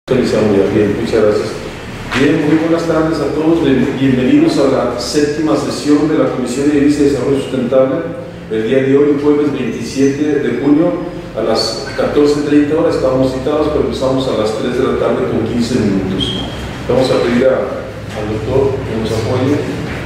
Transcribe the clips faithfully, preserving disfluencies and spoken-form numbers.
Bien, muchas gracias. Bien, muy buenas tardes a todos. Bienvenidos a la séptima sesión de la Comisión de Edilicia y Desarrollo Sustentable. El día de hoy, jueves veintisiete de junio, a las catorce treinta horas, estábamos citados, pero empezamos a las tres de la tarde con quince minutos. Vamos a pedir a, al doctor que nos apoye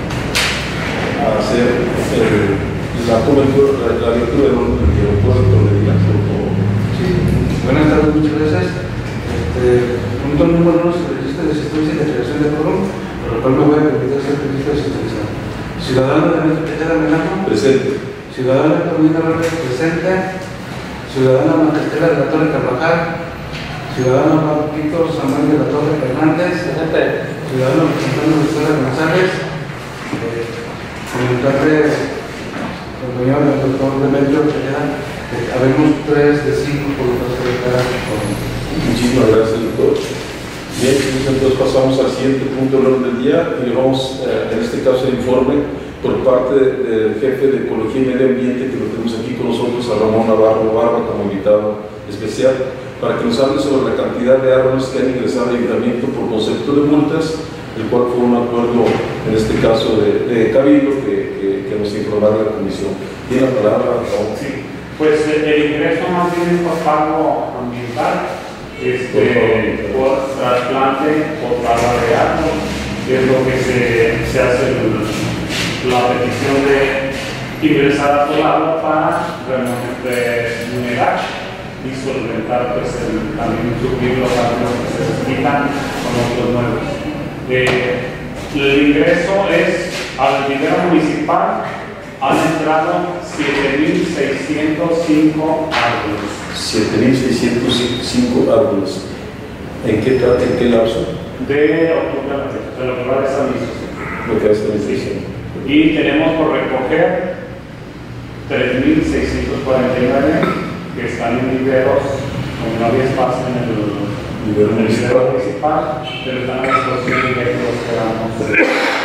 a hacer eh, la cobertura, la, la lectura del orden del día. Doctor, le diga, por favor. Sí, buenas tardes, muchas gracias. Este, punto número uno es el registro de asistencia y de creación de quórum, por lo cual me voy a permitir hacer el registro de asistencia. Ciudadano Daniel Tejeda Melano. Presente. Ciudadana Carolina Reyes. Presente. Ciudadana Marquestela de la Torre Carvajal. Ciudadano Paquito Samuel de la Torre Fernández. Presente. Ciudadano Antonio Lucera González. Eh, comentarle, compañero del doctor Demetrio Tejeda, eh, habemos tres de cinco por lo que se declara con. Muchísimas gracias, doctor. Bien, entonces pasamos al siguiente punto del orden del día y le vamos, eh, en este caso, el informe por parte del jefe de Ecología y Medio Ambiente, que lo tenemos aquí con nosotros, a Ramón Navarro Barba, como invitado especial, para que nos hable sobre la cantidad de árboles que han ingresado al ayuntamiento por concepto de multas, el cual fue un acuerdo, en este caso, de, de Cabildo, que, que, que nos informará la comisión. Tiene la palabra, por favor. Sí, pues el ingreso más bien es por pago ambiental. Este, por trasplante o tala de árbol, que es lo que se, se hace en la petición de ingresar a todo agua para remunerar y solventar, pues, el, también suplir los árboles que se quitan con otros nuevos. Eh, el ingreso es al dinero municipal, han entrado siete mil seiscientos cinco árboles. siete mil seiscientos cinco árboles. ¿En qué, ¿En qué lapso? De octubre a la fecha, de lo que va de esta administración. Lo que va de esta administración. Y tenemos por recoger tres mil seiscientos cuarenta y nueve que están en viveros, como no había espacio en el vivero municipal, municipal, pero están a disposición de los que damos.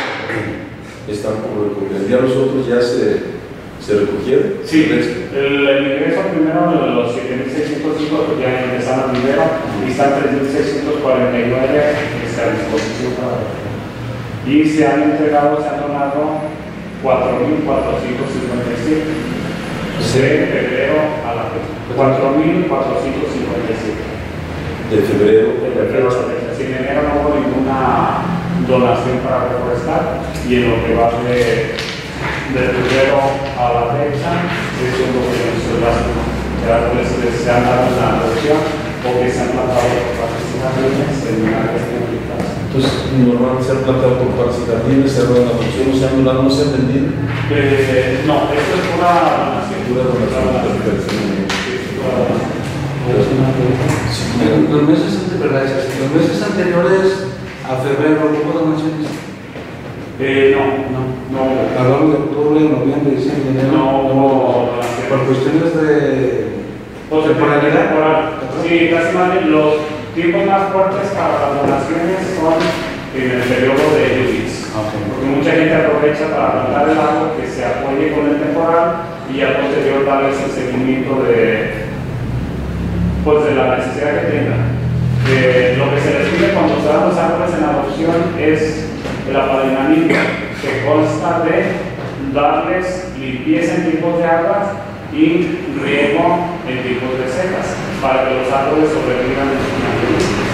Están por recoger. ¿Ya los otros ya se, se recogieron? Sí, el, el ingreso primero de los siete mil seiscientos cinco pues ya ingresaron al vivero y están tres mil seiscientos cuarenta y nueve que están a disposición para recoger. Y se han entregado, se han donado cuatro mil cuatrocientos cincuenta y siete de febrero a la fecha. cuatro mil cuatrocientos cincuenta y siete de febrero de febrero a la fecha. Si en enero no hubo ninguna donación para reforestar y en lo que va de, de febrero a la fecha es lo que nos gasto de árboles que se han dado en la adopción o que se han plantado por partes y jardines en áreas públicas. Entonces, normalmente se han plantado por partes y jardines, se han dado en la adopción, no se han donado, no se han vendido. Eh, no, esto es pura donación. Pura donación. Los meses, los meses anteriores a febrero, ¿hubo donaciones? Eh, no, no, no. Hablamos de octubre, noviembre, diciembre, enero. No hubo donaciones. Por cuestiones de Pues, temporalidad. temporal. Sí, casi más bien los tiempos más fuertes para las donaciones son en el periodo de lluvias. Okay. Porque mucha gente aprovecha para plantar el árbol que se apoye con el temporal y ya posterior darles el seguimiento de, pues, de la necesidad que tengan. Eh, lo que se les pide cuando se dan los árboles en adopción es el apadrinamiento, que consta de darles limpieza en tiempos de aguas y riego en tiempos de secas, para que los árboles sobrevivan en su naturaleza.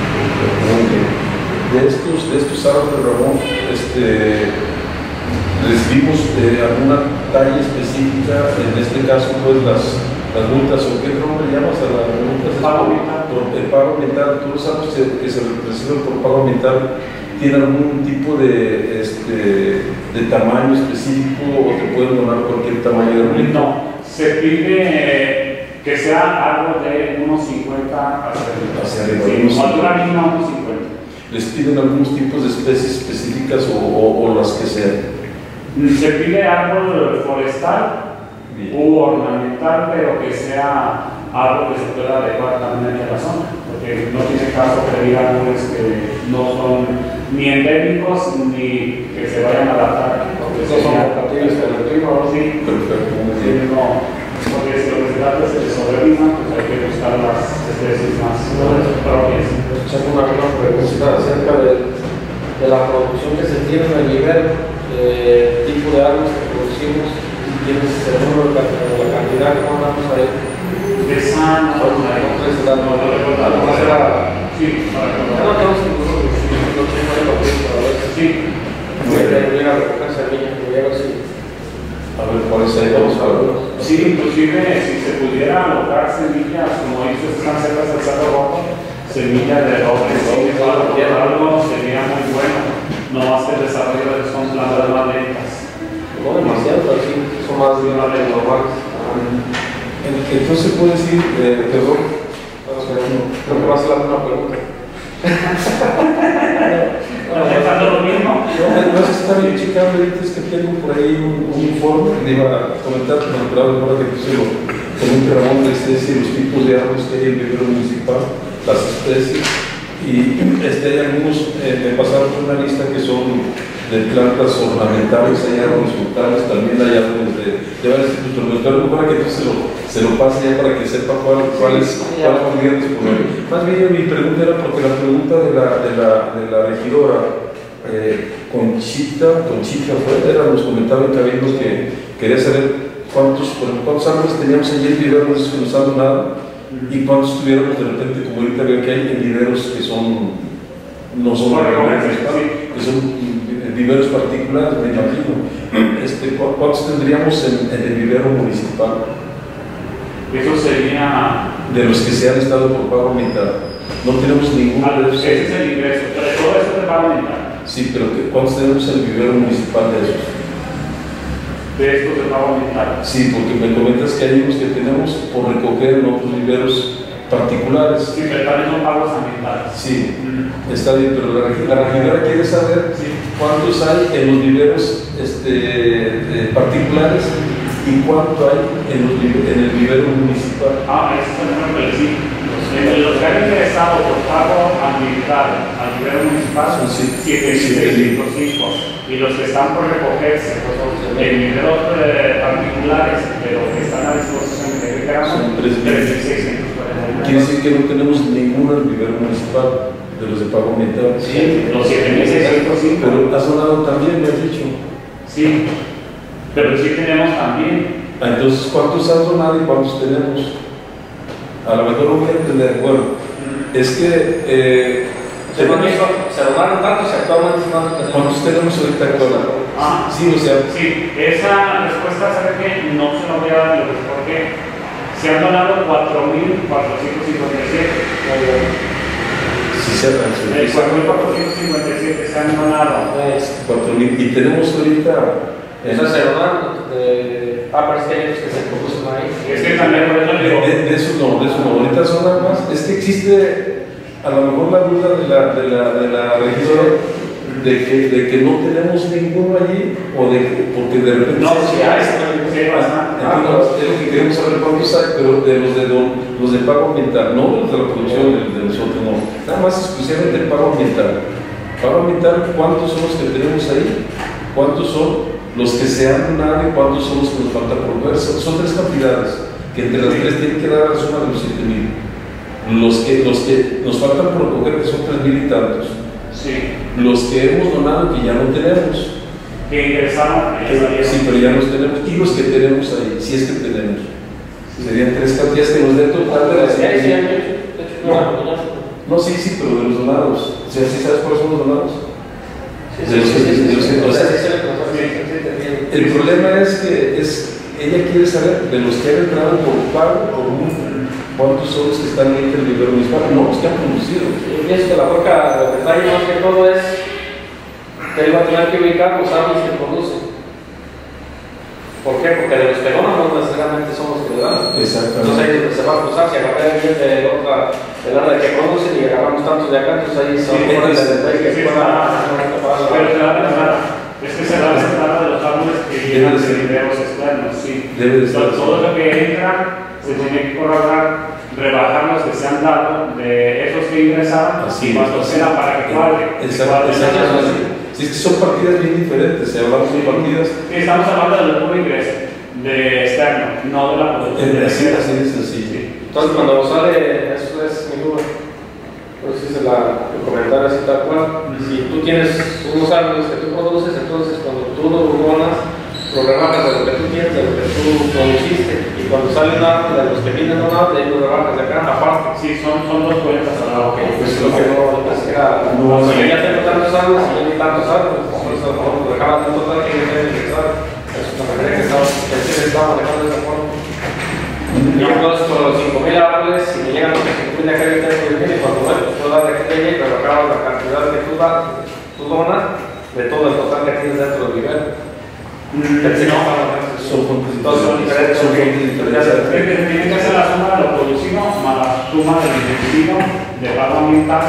De estos, de estos árboles, Ramón, este, recibimos eh, alguna talla específica, en este caso, pues las, las multas, o qué nombre llamas a las multas? Pago ambiental. El pago ambiental, todos los árboles que se reciben por pago ambiental, ¿tienen algún tipo de, este, de tamaño específico o te pueden donar cualquier tamaño de árbol? No, se pide que sea árbol de unos cincuenta hacia arriba. Sí, altura mínima unos cincuenta. ¿Les piden algunos tipos de especies específicas o, o, o las que sean? Se pide árbol forestal u ornamental, pero que sea árbol que se pueda adecuar también a la zona, porque no tiene caso pedir árboles que no son ni endémicos ni que se vayan a adaptar aquí, porque son adaptativos para el clima. Sí, perfecto, muy bien. no, porque porque si lo que se trata es de sobrevivir, pues hay que buscar las especies más propias. Escuchando una, una pregunta acerca de, de la producción que se tiene en el nivel, eh, tipo de árboles que producimos, tienes el número de la, la cantidad que mandamos ahí. Esa no, no, no, no, no, no, sí, para que no, no, sí, llega a recoger semillas, llega así. A ver, ¿cuáles hay? Vamos a ver. Sí, inclusive si se pudiera alocar semillas, como dices, están cerca del Cerro Rojo, semillas de roble, sí, para algo sería muy bueno. No hace el desarrollo de son plantas más lentas. No demasiado, pero sí, son más bien las normales. Entonces puedo decir, eh, perdón, creo que va a ser la misma pregunta. ¿Estás pensando lo mismo? No sé si está bien checando ahorita, es que tengo por ahí un, un informe, le iba a comentar, pero ahora que puse lo comente Ramón de especies, los tipos de árboles que hay en el vivero municipal, las especies, y este, hay algunos, eh, me pasaron por una lista que son de plantas ornamentales, hay árboles frutales, también hay árboles de, de varios tipos, pero me para que tú se lo, se lo pase ya para que sepa cuál, cuál es, cuál podría disponer. Más bien mi pregunta era porque la pregunta de la, de la, de la regidora eh, Conchita, Conchita fue, era, nos comentaba en Cabildo que quería saber cuántos, cuántos árboles teníamos allí en viveros que nos han donado y cuántos tuviéramos de repente, como ahorita veo que hay en viveros que son, no son que son viveros particulares, me imagino. Este, ¿Cuántos tendríamos en, en el vivero municipal? Eso sería... De los que se han estado por pago mitad. No tenemos ninguno ah, de esos. Ese es el ingreso, pero todo eso es de pago mitad. Sí, pero ¿cuántos tenemos en el vivero municipal de esos? De estos de pago mitad. Sí, porque me comentas que hay unos que tenemos por recoger en otros viveros particulares. Sí, pero también son pagos ambientales. Sí, mm. Está bien, pero la, la regidora quiere saber sí. cuántos hay en los viveros este, eh, particulares y cuánto hay en, los, en el vivero municipal. Ah, eso es el número sí. Entre los que han ingresado por pago ambiental al vivero municipal son siete mil seiscientos cinco y los que están por recogerse en viveros eh, particulares, pero que están a disposición de son tres mil seiscientos. Quiere decir que no tenemos ninguno en el vivero municipal de los de pago ambiental. Sí, los siete mil seiscientos cinco. Pero has donado también, me has dicho. Sí, pero sí tenemos también. Entonces, ¿cuántos has donado y cuántos tenemos? A lo mejor no voy a entender. Bueno, es que eh, se donaron tantos y actualmente no. ¿Cuántos tenemos ahorita actualmente? Ah, sí, o sea. Sí, esa respuesta, ¿sabe qué? No se la voy a dar, porque se han donado cuatro mil cuatrocientos cincuenta y siete. Sí, se han donado. cuatro mil cuatrocientos cincuenta y siete se han donado. cuatro mil. Y tenemos ahorita. Esas se donaron. Ah, pero es que hay otros que se propuso ahí. Es que también por eso digo. De, de eso no, de eso no. Ahorita son nada más. Es que existe a lo mejor la duda de la, de la, de la regidora de que, de que no tenemos ninguno allí o de que, porque de repente. No, si hay, sí hay bastante. Entonces, es lo que queremos saber cuántos hay, pero de los de, los de pago ambiental, no los de la producción de, de nosotros, no. Nada más exclusivamente el pago ambiental. Pago ambiental, ¿cuántos son los que tenemos ahí? ¿Cuántos son los que se han donado y cuántos son los que nos falta por ver? Son, son tres cantidades, que entre las tres tienen que dar la suma de los siete mil. Los que, los que nos faltan por recoger, que son tres mil y tantos. Sí. Los que hemos donado que ya no tenemos. Que ingresaron. Que, sí, pero ya los tenemos. Y los que tenemos ahí, si es que tenemos. Serían tres cantidades que nos den total de las siete mil. No, no, sí, sí, pero de los donados. O sea, ¿sí sabes cuáles son los donados? Sí, sí, sí, sí, sí, sí, sí. El problema es que es, ella quiere saber de los que han entrado por pago por un, cuántos son los que están en el vivero municipal, no los que han producido. Yo pienso que la boca, el detalle más que todo es que él va a tener que ubicar los árboles que producen. ¿Por qué? Porque de los que donan no necesariamente son los que le dan. Exactamente. Entonces ahí es donde se va a cruzar, si agarré bien de otra, del área de que producen y agarramos tantos de acá, entonces ahí son sí, por el detalle que sí, se van a... Pero se da la entrada. Es que se da la entrada de los árboles que llegan de viveros externos, sí. Debe de ser. Todo lo que entra se tiene que corroborar, rebajar los que se han dado de esos que ingresaron y cuánto será para que cuadre. Exacto, exacto. Si es que son partidas bien diferentes, si hablamos de partidas. Sí, estamos hablando del puro ingreso. de externo, no de la producción de Así, libero. así de sencillo. Sí. Entonces, cuando sale, eso es mi duda. Entonces, es la, el comentario así tal cual. Si tú tienes unos árboles que tú produces, entonces cuando tú lo donas, lo rebajas de lo que tú tienes, de lo que tú produciste. Y cuando sale un árbol de los que vienen donados, de ahí lo rebajas de acá, aparte. Sí, son, son dos cuentas a la Ok, pues es lo que no pues era. No, No, si sí. ya tengo tantos árboles y ya ni tantos árboles, por eso no lo dejaba tanto tal que yo tenía que estar. Es una manera que estaba, pensé que estaba manejando de esa forma. Y entonces con los cinco mil árboles, si me llegan los cinco mil de acá, yo tengo que venir y cuando bueno, tú das de aquí de allá y rebajabas la cantidad que tú, das, tú donas de todo el total que tienes dentro del nivel. Pensé que estaba Son fuentes Entonces son diferentes. Son fuentes diferentes. Tiene que ser la suma de lo producido más la suma del incendido de pago ambiental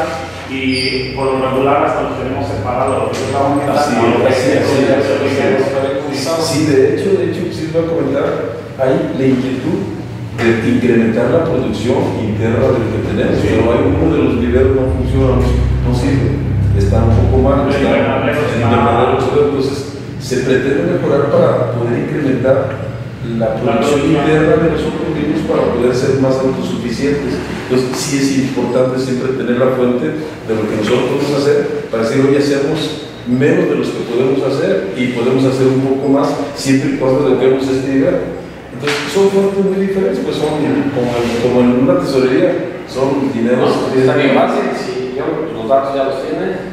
y por lo regular hasta los tenemos separados, lo que es pago ambiental. Así, no, lo que así, es así, el así, servicio. Sí, de hecho, de hecho, sí les voy a comentar, hay la inquietud de incrementar la producción interna de lo que tenemos, pero hay uno de los niveles no funciona, no sirve, está un poco mal, El está invernadero el está- invernadero obsoleto, entonces se pretende mejorar para poder incrementar la producción interna de nosotros mismos para poder ser más autosuficientes. Entonces sí es importante siempre tener la fuente de lo que nosotros podemos hacer para decir, oye, hacemos menos de los que podemos hacer y podemos hacer un poco más siempre y cuando dejemos este nivel. Entonces son fuentes muy diferentes, pues son como en, como en una tesorería, son dineros. No, está bien fácil, si yo los datos ya los tienes.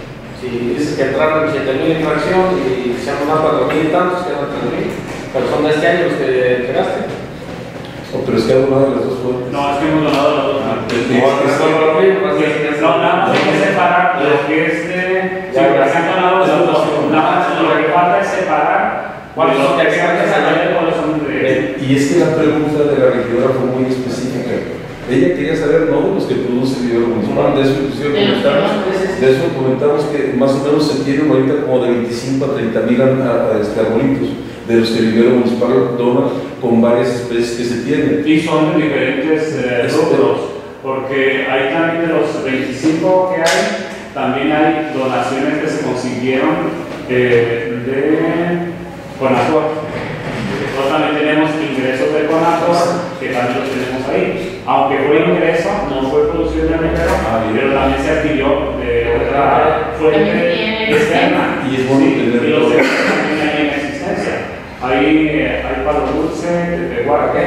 Si dices que entraron siete mil en fracción y se han donado cuatro mil y tantos, quedan tres mil. Pero son de este año los que entregaste. Oh, pero es que hay una de las dos fuentes. No, es que hemos donado las dos. Ah, No, es que- No, no es todo lo mismo, más bien es- nada más hay que separar lo que es de. Si Ya, ya. se han donado las dos, nada más lo que falta es separar ¿Cuáles son de que acá? se añaden, cuáles son de. Y es que la pregunta de la regidora fue muy específica. Ella quería saber no de los que produce el nivel municipal, de eso inclusive De los que comentamos, no produce. de eso comentamos que más o menos se tienen ahorita como de veinticinco a treinta mil este, arbolitos, de los que el nivel municipal dona con varias especies que se tienen. Y son de diferentes eh, Eso, rubros, porque hay también de los veinticinco que hay, también hay donaciones que se consiguieron eh, de Conator. Nosotros también tenemos ingresos de Conator, que también los tenemos ahí. Aunque fue ingreso, no fue producido en el mercado, Ah, bien. pero también se adquirió de otra fuente También tiene externa. Y es bueno Sí, tener y los todo. externos también hay en existencia. Hay, eh, hay palo dulce, de guarque,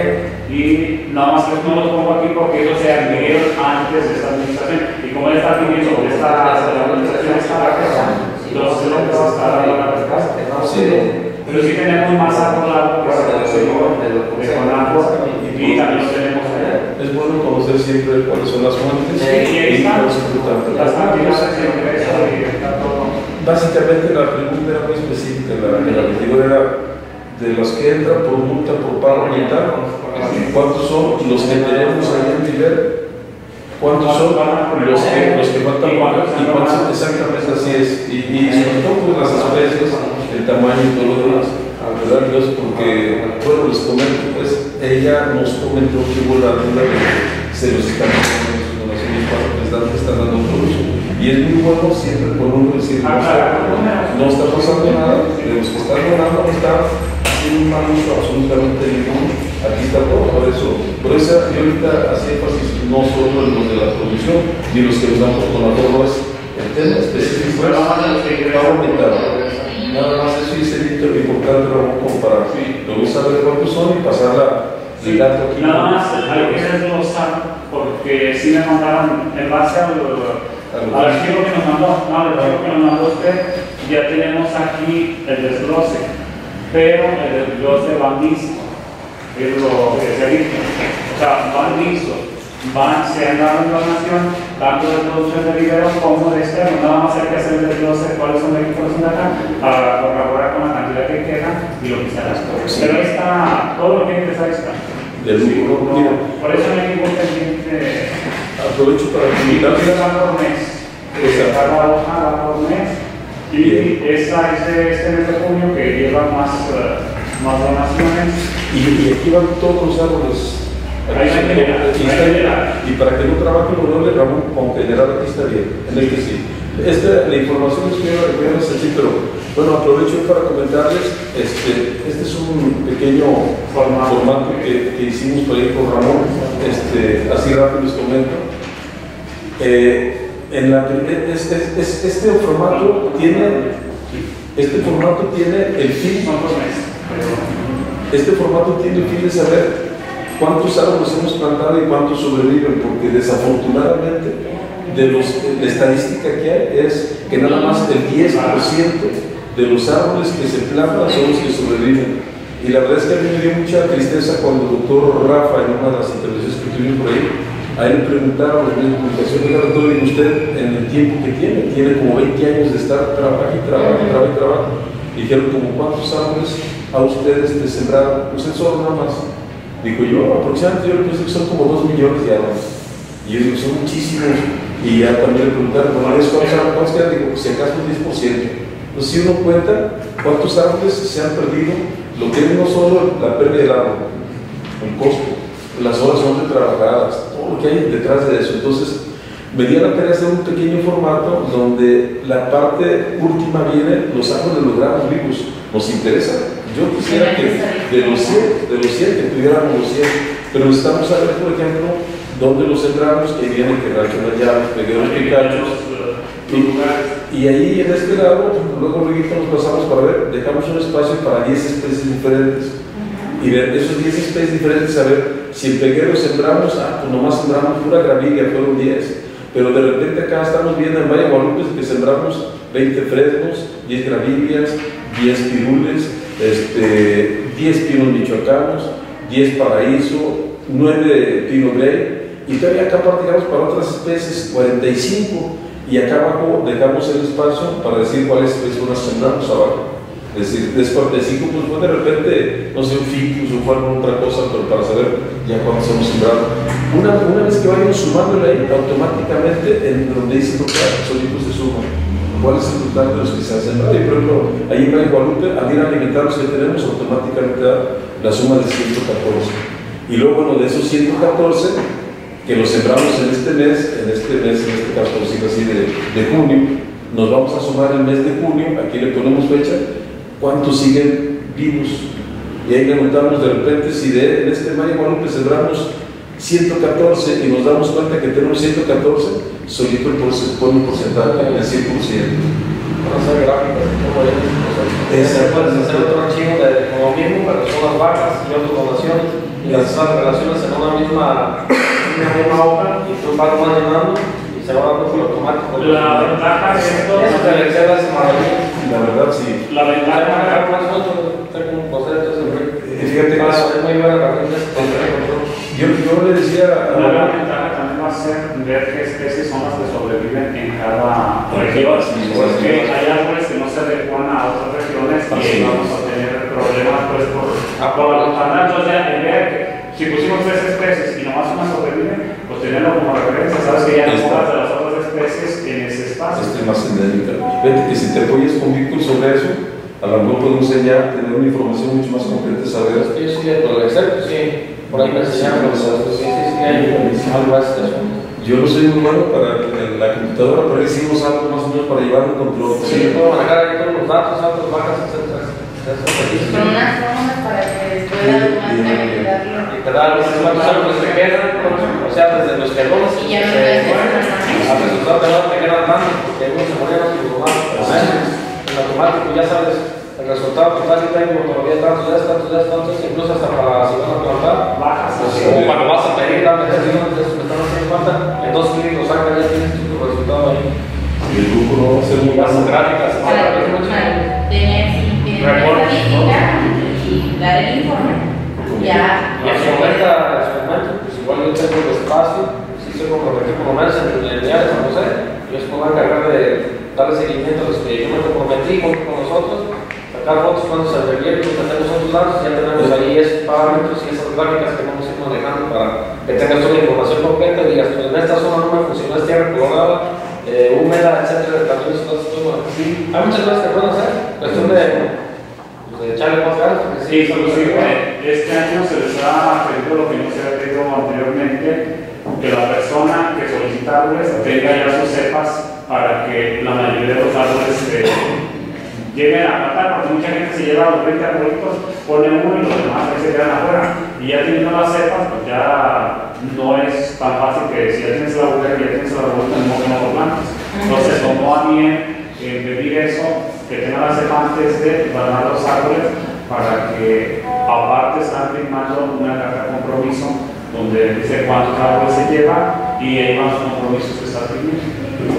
y nada más que no los pongo aquí porque ellos se adquirieron antes de esta administración. Y como él está pidiendo de esta administración esta entonces lo que se está dando la respuesta. Sí. Pero sí tenemos más acordado que se produjo de Conator y también lo tenemos allá. Es bueno conocer siempre cuáles son las fuentes Y ahí están cuál es importante. las cantidades de ingreso y está todo. Básicamente la pregunta era muy específica, la, la regidora era de los que entran por multa por pago ambiental, ¿cuántos son los que tenemos ahí en nivel? ¿Cuántos son los que, los que faltan por pagar? ¿Y cuántos exactamente así es? Y, y sobre todo pues, las especies, el tamaño y todo lo demás. ¿Verdad, Dios? Porque, bueno, les comento, pues ella nos comentó que hubo la duda de que se los están dando en sus donaciones para que les dan- están dando otro uso. Y es muy bueno siempre por uno decir, no, no está pasando nada, de los que están donando no está haciendo un mal uso absolutamente ninguno. Aquí está todo, por eso, por eso yo ahorita hacía énfasis no solo en los de la producción, ni los que nos damos con la no es el tema específico es pago ambiental. Nada más eso y ese dito importante Ramón como para luego saber cuántos son y pasar el dato aquí. Nada más, hay que desglosar, porque si me mandaron en base al, al archivo que nos mandó, no, al archivo que nos mandó usted, ya tenemos aquí el desglose, pero el desglose va mixto, es lo que se dice. O sea, van mixtos, van, se han dado en donación, tanto de producción de vivero como de externo, nada más hay que hacer el desglose, cuáles son los que son de acá, para corroborar con la cantidad que queda y lo que se hará. Sí. Pero ahí está, todo lo que hay que estar está. Del Sí, lucro, no, mira. por eso no hay ningún pendiente. Aprovecho para Y lo que invitarles va por mes. Exacto. Cada hoja va por mes. Y Bien. esa es de este mes de junio que lleva más, eh, más donaciones. Y, y aquí van todos los árboles Ahí va a generar, Aquí va a está bien. generar. Y para que no trabaje lo doble, Ramón, con general aquí está bien, en el que sí. Esta, la información es que yo no sé si, pero bueno, aprovecho para comentarles, este, este es un pequeño formato, formato que, que hicimos por ahí con Ramón, este, así rápido les comento. Eh, en la, este, este, este formato tiene, este formato tiene el fin, este formato tiene el fin de saber cuántos árboles hemos plantado y cuántos sobreviven, porque desafortunadamente de los, la estadística que hay es que nada más el diez por ciento de los árboles que se plantan son los que sobreviven. Y la verdad es que a mí me dio mucha tristeza cuando el doctor Rafa, en una de las intervenciones que tuvimos por ahí, a él le preguntaron en la comunicación, oiga doctor, y usted en el tiempo que tiene, tiene como veinte años de estar trabajo y trabajo y trabajo y trabajo. Dijeron, como cuántos árboles a ustedes de sembrar, usted solo nada más. Dijo yo, aproximadamente yo pienso que son como dos millones de árboles. Y yo digo, son muchísimos. Y ya también le preguntaron, bueno, ¿cuántos árboles quedan? Digo, si acaso un diez por ciento. Entonces, si uno cuenta cuántos árboles se han perdido, lo que es no solo la pérdida del árbol, el costo, las horas son retrabajadas, todo lo que hay detrás de eso. Entonces, me di a la tarea de hacer un pequeño formato donde la parte última viene, los árboles los gramos vivos. ¿Nos interesa? Yo quisiera que de los cien, de los cien, que tuviéramos los cien, pero necesitamos saber, por ejemplo, dónde los sembramos, que viene que reaccionar ya, pegueros picachos. Y, y ahí en este lado, luego, luego nos pasamos para ver, dejamos un espacio para diez especies diferentes. Y ver esos diez especies diferentes, saber si en peguero sembramos, ah, pues nomás sembramos pura gravilla, fueron diez. Pero de repente acá estamos viendo en Valle Guadalupe que sembramos veinte fresnos, diez gravillas, diez pirules, este, diez pinos michoacanos, diez paraíso, nueve pino grey, y todavía acá digamos para otras especies cuarenta y cinco, y acá abajo dejamos el espacio para decir cuáles especies sembramos abajo. Es decir, de cuarenta y cinco, pues fue de repente, no sé, un ficus o fue alguna otra cosa, pero para saber ya cuántos hemos sembrado. Una, una vez que vayan sumándole ahí, automáticamente en donde dice total, solitos se suman. ¿Cuál es el total de los que se han sembrado? Y por ejemplo, ahí en Valle Guadalupe, al ir a alimentar los que tenemos, automáticamente da la suma de ciento catorce. Y luego, bueno, de esos ciento catorce, que los sembramos en este mes, en este mes, en este caso, por decirlo así, de, de junio, nos vamos a sumar el mes de junio, aquí le ponemos fecha, cuántos siguen vivos. Y ahí preguntamos de repente si de, en este Valle Guadalupe sembramos ciento catorce y nos damos cuenta que tenemos ciento catorce, solito el pone un porcentaje del cien por ciento. Vamos a hacer gráficas, como ya Exacto. puedes hacer otro archivo de como mismo, pero son las vacas y otras donaciones, y las relaciones en una misma, una misma hoja, y tú vas más llenando y se va dando por automático. La ventaja de esto eso te excede ese maravilloso. La verdad, sí. La ventaja más otro, tengo un boceto, Fíjate que es muy buena herramienta. Yo, yo le decía a la gran ventaja también va a ser ver qué especies son las que sobreviven en cada región, porque hay árboles que no se adecuan a otras regiones y vamos a tener problemas pues por, por los tantos ya en ver que si pusimos tres especies y nomás una sobrevive, pues tenerlo como referencia, sabes que ya no pongas de las otras especies en ese espacio. Este más endémica. Fíjate que si te apoyas con Víctor sobre eso, a lo mejor podemos enseñar, tener una información mucho más completa, saber. Sí, sí, por el excepto, sí. Por ahí me enseñaron los datos. Sí, sí, sí, hay algo así. Yo no soy muy bueno para la computadora, pero hicimos algo más o menos para llevar un control. Sí, puedo manejar ahí todos los datos, datos, vacas, etcétera. Con unas formas para que pueda automáticamente darlo. Y te da los datos que quedan, o sea, desde los pelones. Y ya no puedes hacer al resultado te va a quedar dando, porque uno se moría y lo más. En automático ya sabes el resultado total y tengo todavía tantos días, tantos días, tantos, incluso hasta para si van a plantar, bajas. O cuando vas a pedir, dame ese dinero, entonces me están haciendo falta, en dos clics lo sacas, ya tienes tu resultado ahí. Y el grupo no va a ser muy Las bueno. gráficas, para tener estadística y dar el informe. Ya. Y en su momento, en su momento, pues igual yo tengo el espacio, si se comprometió por lo menos en el día de San José, yo se puedo encargar de darle seguimiento a los que yo me comprometí con, con nosotros, sacar fotos cuando se requiere, pues tenemos otros datos, ya tenemos ahí esos parámetros y esas gráficas que vamos a ir manejando para que tengas toda la información completa y digas, pues en esta zona no me funcionó, es tierra colorada, eh, húmeda, etcétera, también todo esto así. Hay muchas cosas que pueden hacer, cuestión de, de echarle más ganas. Sí, inclusive este año se les ha pedido lo que no se ha pedido establecido anteriormente que la persona que solicita árboles tenga ya sus cepas para que la mayoría de los árboles eh, lleguen a plantar, porque mucha gente se lleva los veinte arbolitos, pone uno y los demás ahí se quedan afuera. Y ya teniendo las cepas, pues ya no es tan fácil que si ya tienes la agujero y ya tienes el arbolito, no que no lo plantes. Entonces tomó a bien eh, pedir eso, que tenga las cepas antes de plantar los árboles, para que aparte están firmando una carta de compromiso donde dice cuántos árboles se lleva y hay más compromisos que están firmando.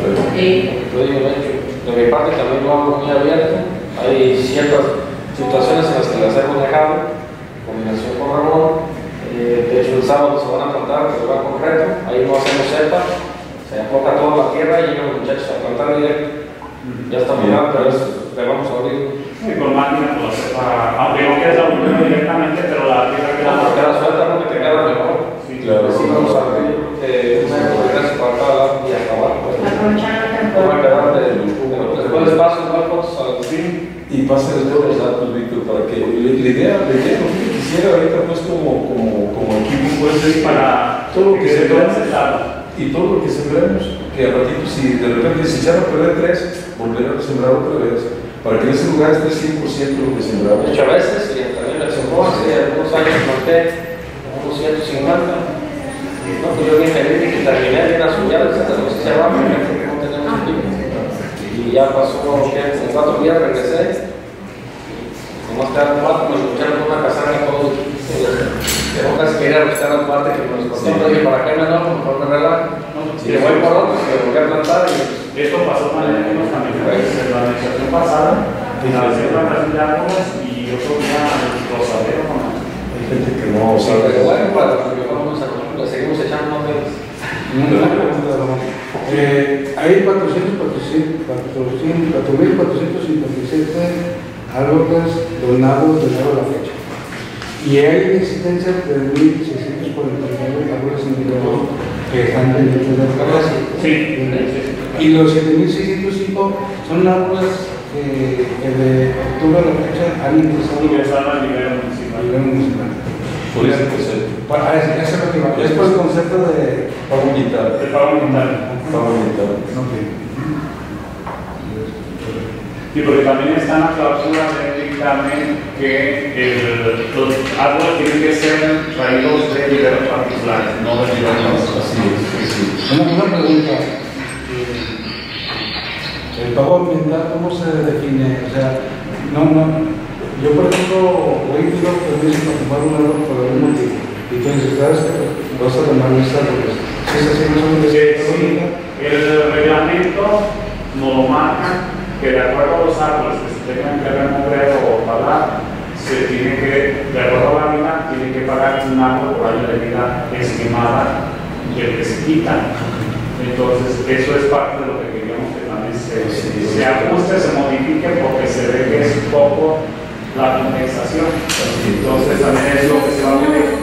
Sí. Yo digo, de hecho, de mi parte también lo hago muy abierto. Hay ciertas situaciones en las que las hemos dejado, en combinación con Ramón. Eh, de hecho, el sábado se van a plantar, pero va concreto. Ahí no hacemos cepa, se enfoca toda la tierra y llegan los muchachos a plantar directo. Ya está mirando, pero eso le vamos a abrir. Sí, con máquina, pues la cepa, aunque no quieras la unidad directamente, pero la tierra queda No, porque la suelta porque te queda mejor. Sí, claro. Sí, vamos a abrir eh, una progreso para cada lado y acabar. Pues, Aprovechando la no va a temporada. quedar de después de espacio, no hay fotos al fin. Y pásenles todos los datos, Víctor, para que la, la idea, la idea, lo que quisiera ahorita, pues como, como, como equipo, pues es para todo lo que se vea vea y todo lo que sembremos, que a ratito, si de repente se echaron a perder tres, volver a sembrar otra vez, para que en ese lugar esté cien por ciento lo que sembramos. De hecho, a veces, y también me sembró hace algunos años, planté unos ciento cincuenta. No, pues yo bien feliz de que terminé bien azulado, etcétera, no sé si abajo, porque no tenemos equipo. Y ya pasó, ¿qué? En cuatro días regresé. Nomás quedaron cuatro, me escucharon una casana todos. Tengo casi que ir a buscar la parte que nos costó, pero dije, ¿para qué me enojo? Mejor me relajo. Y le voy por otro, que volví a plantar. Y esto pasó también en los camioneros en la administración pasada, finalización de las de árboles y otro día rosadero. Hay gente que no sabe. pero bueno, para los que vamos a le seguimos echando más dedos. Una pregunta, Ramón. Eh, hay cuatrocientos mil cuatrocientos cincuenta y siete árboles donados desde la fecha. Y hay existencia de tres mil seiscientos cuarenta y nueve árboles individuales que están pendientes de la Sí. Y los siete mil seiscientos cinco son árboles que, que de octubre a la fecha han ingresado Ingresaron al nivel a municipal. nivel municipal. Por ese concepto. Para, es, es, es, es por el concepto de Pago militar. El pago militar. Pago militar. Sí, porque también está en la cláusula del dictamen que el, los árboles tienen que ser traídos de viveros particulares, no de viveros. Así es, sí. Una, una pregunta. El pago ambiental, ¿cómo se define? O sea, no, no. Yo, por ejemplo, hoy pido permiso para tomar un árbol por algún motivo. Y tú dices, ¿sabes qué? Vas a tomar mis árboles. Si es así, no son de Sí, el reglamento nos lo marca que de acuerdo a los árboles que se tengan que remover o talar, se tiene que, de acuerdo a la vida, tiene que pagar un árbol por año de vida estimada del que se quita. Entonces, eso es parte de lo que queríamos que también se, Sí, se ajuste, se modifique, porque se ve que es poco la compensación. Entonces, también es lo que se va a ver.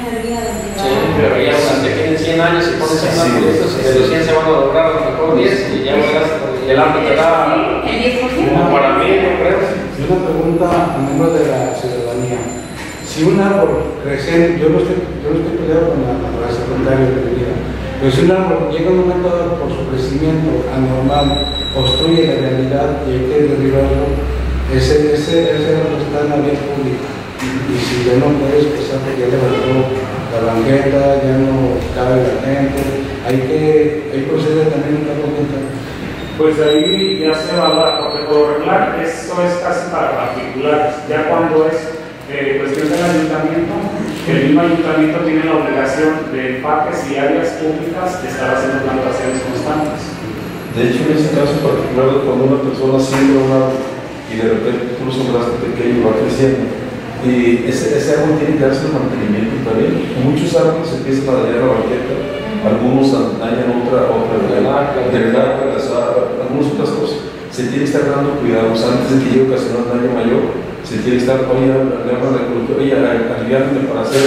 Sí, pero ya se tienen cien años y pones cien árboles, y de los cien se van a lograr a lo mejor diez y ya verás, el árbol te da El diez por ciento. como para mí, yo creo. Y una pregunta a miembros de la ciudadanía. Si un árbol crece, yo no estoy, yo no estoy peleado con la naturaleza secundaria de mi vida, pero si un árbol llega un momento dado por su crecimiento anormal, obstruye la realidad y hay que derribarlo, ese, ese, ese árbol está en la vía pública. Y si ya no puedes pasar porque ya levantó la banqueta, ya no cabe la gente, hay que, hay proceder también un cargo ambiental. Pues ahí ya se valora, porque por lo regular esto es casi para particulares. Ya cuando es eh, cuestión del ayuntamiento, el mismo ayuntamiento tiene la obligación de parques y áreas públicas de estar haciendo plantaciones constantes. De hecho, en ese caso particular, cuando una persona siembra un árbol y de repente tú lo sembraste pequeño y va creciendo, y ese, ese árbol tiene que darse el mantenimiento también. Muchos árboles empiezan a dañar la banqueta, algunos dañan otra, otra drenaje, algunas otras cosas. Se tiene que estar dando cuidados antes de que llegue a ocasionar daño mayor. Se tiene que estar, oye, le hablan al productor, oye, aliviarme para hacer,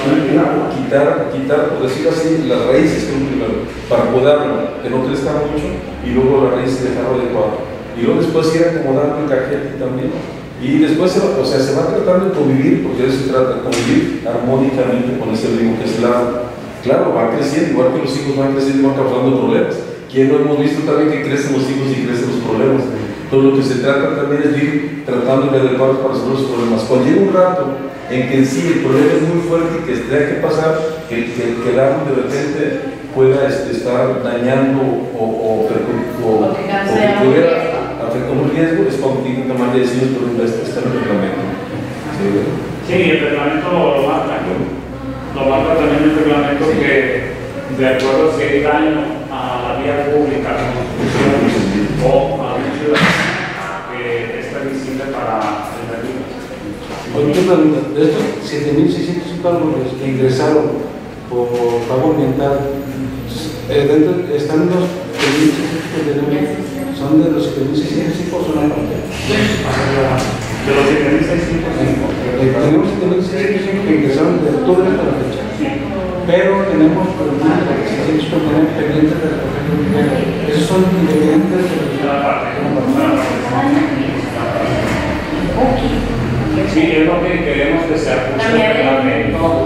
quitar, quitar, por decirlo así, las raíces primero, para podarlo, que no crezca mucho, y luego la raíz dejarlo adecuado. Y luego después ir acomodando el cajete también. Y Y después, se va, o sea, se va tratando de convivir, porque de eso se trata, convivir armónicamente con ese ritmo que es el agua. Claro, va creciendo, igual que los hijos van creciendo y van causando problemas. ¿Quién no hemos visto también que crecen los hijos y crecen los problemas? Entonces lo que se trata también es de ir tratando de adecuarlos para resolver los problemas. Cuando llega un rato en que en sí el problema es muy fuerte y que tenga que pasar, que, que, que el agua de repente pueda este, estar dañando o, o, o, o, o que pudiera afectar un riesgo, es cuando tienen que tomar decisiones por ejemplo, está en el reglamento. Sí, sí, el reglamento lo marca. Lo marca también el reglamento sí. Que de acuerdo si hay daño a la vía pública, construcción o a una ciudad que está visible para el delito. Oye, una pregunta, de estos siete mil seiscientos cinco árboles que ingresaron por pago ambiental, eh, dentro están los siete mil seiscientos que tenemos, son de los siete mil seiscientos cinco o son aparte. De los siete mil seiscientos cinco. Eh, tenemos siete mil seiscientos cinco que ingresaron de octubre hasta la fecha. Sí. Pero tenemos por ejemplo seiscientos que tenemos pendientes de la profesión. Esos son independientes de la parte. Sí, es lo que queremos que se ajuste el reglamento.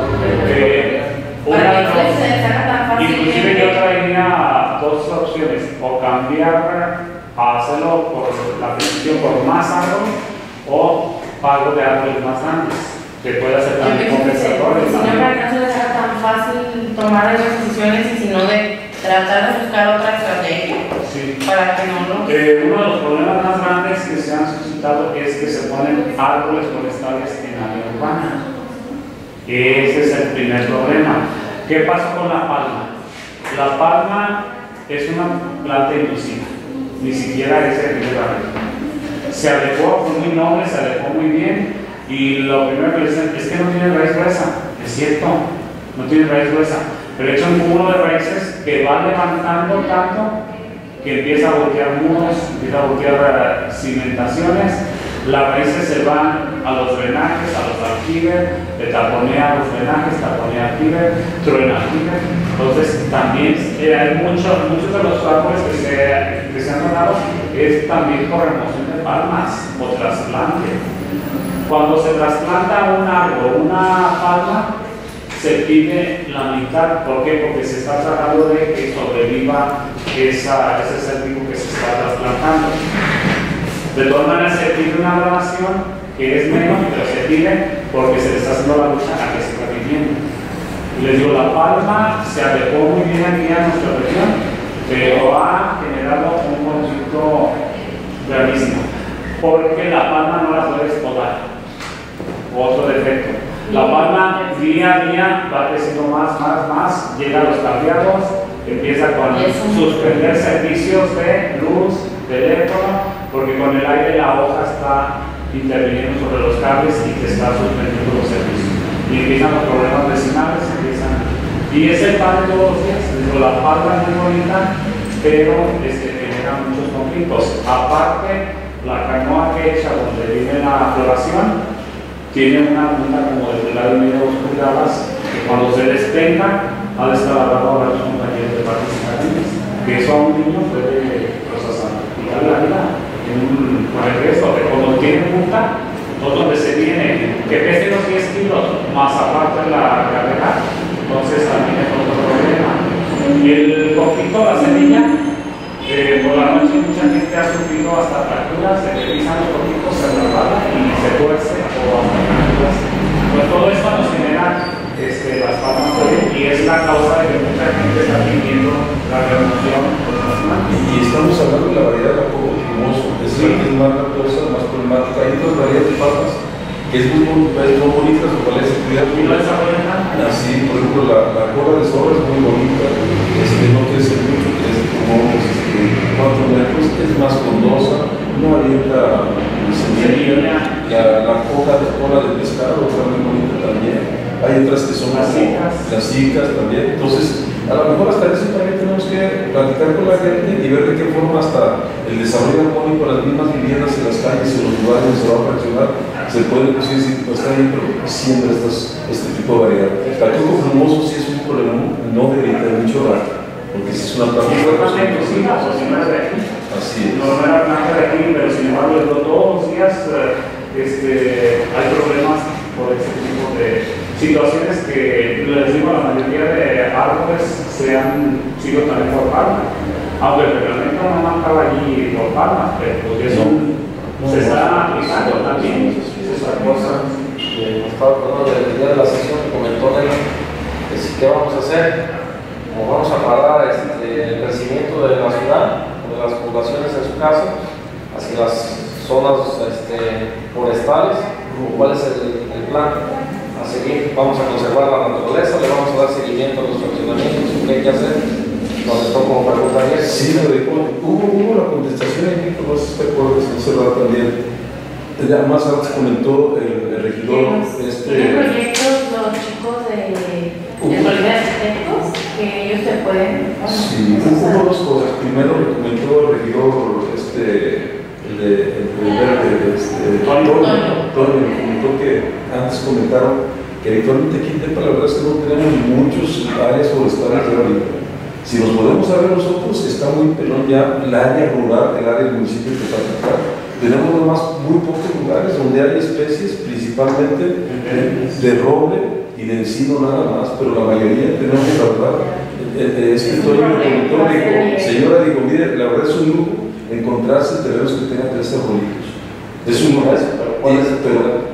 Inclusive yo traería dos opciones, o cambiar a hacerlo por la petición por más árboles o pago de árboles más grandes, que pueda ser también compensatorio. Si no, para que no se les haga tan fácil tomar esas decisiones y sino de tratar de buscar otra estrategia sí. Para que no lo... Eh, uno de los problemas más grandes que se han suscitado es que se ponen árboles forestales en la área urbana. Ese es el primer problema. ¿Qué pasó con la palma? La palma es una planta invasiva, ni siquiera es el se alejó, fue muy noble, se alejó muy bien, y lo primero que le dicen es que no tiene raíz gruesa. Es cierto, no tiene raíz gruesa, pero hecho un cúmulo de raíces que van levantando tanto que empieza a voltear muros, empieza a voltear cimentaciones, las raíces se van a los drenajes, a los aljibes, le taponea los drenajes, taponea aljibes, truena aljibes. Entonces también eh, hay muchos, muchos de los árboles que se, que se han donado es también por remoción de palmas o trasplante. Cuando se trasplanta un árbol, una palma, se pide la mitad. ¿Por qué? Porque se está tratando de que sobreviva esa, ese ser vivo que se está trasplantando. De todas maneras se pide una donación que es menos, pero se pide porque se le está haciendo la lucha a que se está viviendo. Y les digo, la palma se adecuó muy bien aquí a nuestra región, pero ha generado un conflicto gravísimo, porque la palma no la puedes podar. Otro defecto. La palma día a día va creciendo más, más, más, llega a los cableados, empieza con suspender servicios de luz, teléfono, porque con el aire la hoja está interviniendo sobre los cables y te está suspendiendo los servicios. Y empiezan los problemas vecinales, empiezan. Y es el pan de todos los días. Digo, la palma es muy bonita, pero este, genera muchos conflictos. Aparte, la canoa quecha donde viene la floración tiene una punta como de pulgada y media dos pulgadas que cuando se destenga ha descalabrado a los compañeros de partes y jardines, que eso a un niño puede procesar y darle la vida en un regreso de cuando tiene punta, todo donde se viene, que pese los diez kilos más aparte la gravedad, entonces también es otro problema. Y el conflicto de la semilla, eh, por la noche mucha gente ha sufrido hasta fracturas, se revisan los conflictos, se resbala y se tuerce o hasta fracturas. Pues todo esto nos genera este, las palmas y es la causa de que mucha gente está pidiendo la remoción. Y estamos hablando de la variedad de apodo limoso, es la que es más latosa, más problemática. Hay otras variedades de palmas que es muy, es muy bonita, su cual es estudiar. ¿Y no desarrollan nada? Así, por ejemplo, la, la cola de zorro es muy bonita, este, no crece mucho, crece como este, cuatro metros, es más frondosa, no avienta semilla. La, la hoja de cola de pescado está muy bonita también. Hay otras que son las cicas. Las cicas también. Entonces, a lo mejor hasta eso también tenemos que platicar con la gente y ver de qué forma hasta el desarrollo armónico, las mismas viviendas en las calles y los lugares donde se va a fraccionar, se puede decir, pues está bien, pero siembra estas, este tipo de variedad. El coco frumoso sí es un problema, no debería tener mucho rato, porque si es una planta de cocina, o si no es de aquí. Así es. No era planta de aquí, pero sin embargo, todos los días este, hay problemas por este tipo de situaciones que, les digo, la mayoría de árboles se han sido también por palma, aunque el reglamento no marcaba allí por palma, pero pues eso no, se está aplicando también. Esa cosa que nos estaba hablando del día de la sesión, que comentó Nela, que si qué vamos a hacer, como vamos a parar este, el crecimiento de la ciudad, de las poblaciones en su caso, hacia las zonas este, forestales, ¿cuál es el, el plan a seguir? Vamos a conservar la naturaleza, le vamos a dar seguimiento a los fraccionamientos, ¿qué hay que hacer? Contestó como pregunta ayer. Sí, lo dijo. Hubo, hubo la contestación en Víctor, no sé si te acuerdas, no se va también. Además, antes comentó el, el regidor. Este, ¿Tienen proyectos los chicos de, de Solidaridad Arquitectos que ellos se pueden? Bueno, sí, hubo dos cosas. Primero, le comentó el regidor, este, el de, el de verde, este, Antonio, Antonio, le comentó que antes comentaron que actualmente aquí en Tepa, la verdad es que no tenemos muchos áreas forestales de ahorita. Si nos podemos saber nosotros, está muy pelón ya el área rural, el área del municipio de Tepa. Tenemos nomás muy pocos lugares donde hay especies, principalmente de, de roble y de encino nada más, pero la mayoría tenemos, la verdad, es que estoy en el comentó, dijo, señora, digo, mire, la verdad es un lujo encontrarse terrenos que tengan tres arbolitos. Es un lujo, pero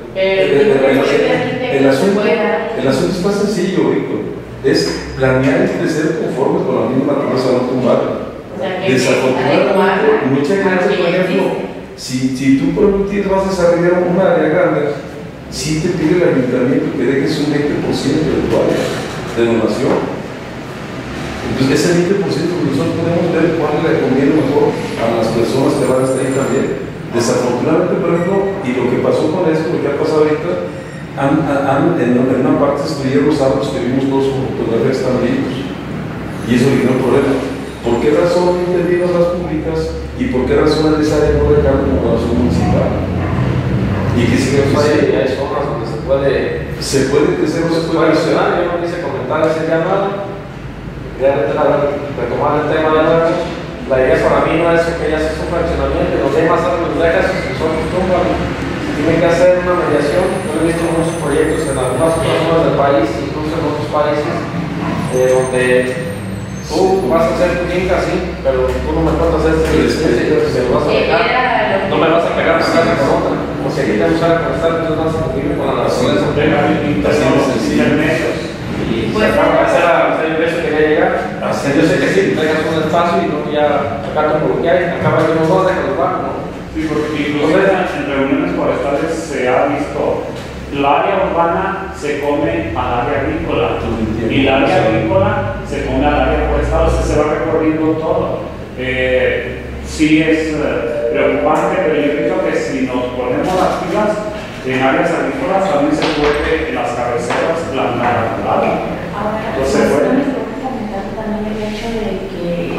el asunto es más sencillo, Víctor, es planear y crecer conforme con la misma naturaleza, no tumbarla. Desafortunadamente, mucha gente, por ejemplo, Si, si tú por un tiempo vas a desarrollar un área grande, sí te pide el ayuntamiento que dejes un veinte por ciento de tu área de donación. Entonces, ese veinte por ciento nosotros podemos ver cuál le conviene mejor a las personas que van a estar ahí también. Desafortunadamente, por ejemplo, y lo que pasó con esto, lo que ha pasado ahorita, han, han, en, en una parte destruyeron los árboles que vimos todos con fotografías están vivos. Y eso originó el problema. ¿Por qué razón intervino las públicas y por qué razón el área no dejaron como razón municipal? Y que si no hay, hay zonas donde se puede se puede crecer o se puede accionar. Yo no quise comentar ese llamado, quería retomar el tema de nuevo. La idea para mí no es que ya se hace un fraccionamiento, los demás árboles dejas que son tumban, tienen que hacer una mediación. Yo he visto muchos proyectos en algunas otras zonas del país, incluso en otros países, eh, donde tú vas a hacer tu finca, sí, pero tú no me puedes hacer este me lo vas a pegar, no me vas a pegar una casa con otra, porque aquí te vas a conectar, entonces vas a convivir con la naturaleza. Así de sencillo. Y pues acaba de ser a el precio que quería llegar. Yo sé que sí, dejas un espacio y no ya acá como lo que hay, acaba de unos dos, déjalo bajo, ¿no? Sí, porque incluso en reuniones forestales se ha visto el área urbana se come al área agrícola y el área agrícola se come al área forestal, o sea, se va recorriendo todo. Eh, sí es eh, preocupante, pero yo creo que si nos ponemos las pilas en áreas agrícolas también se puede en las cabeceras plantar árbol. Ahora, Entonces, bueno, les puedo comentar también el hecho de que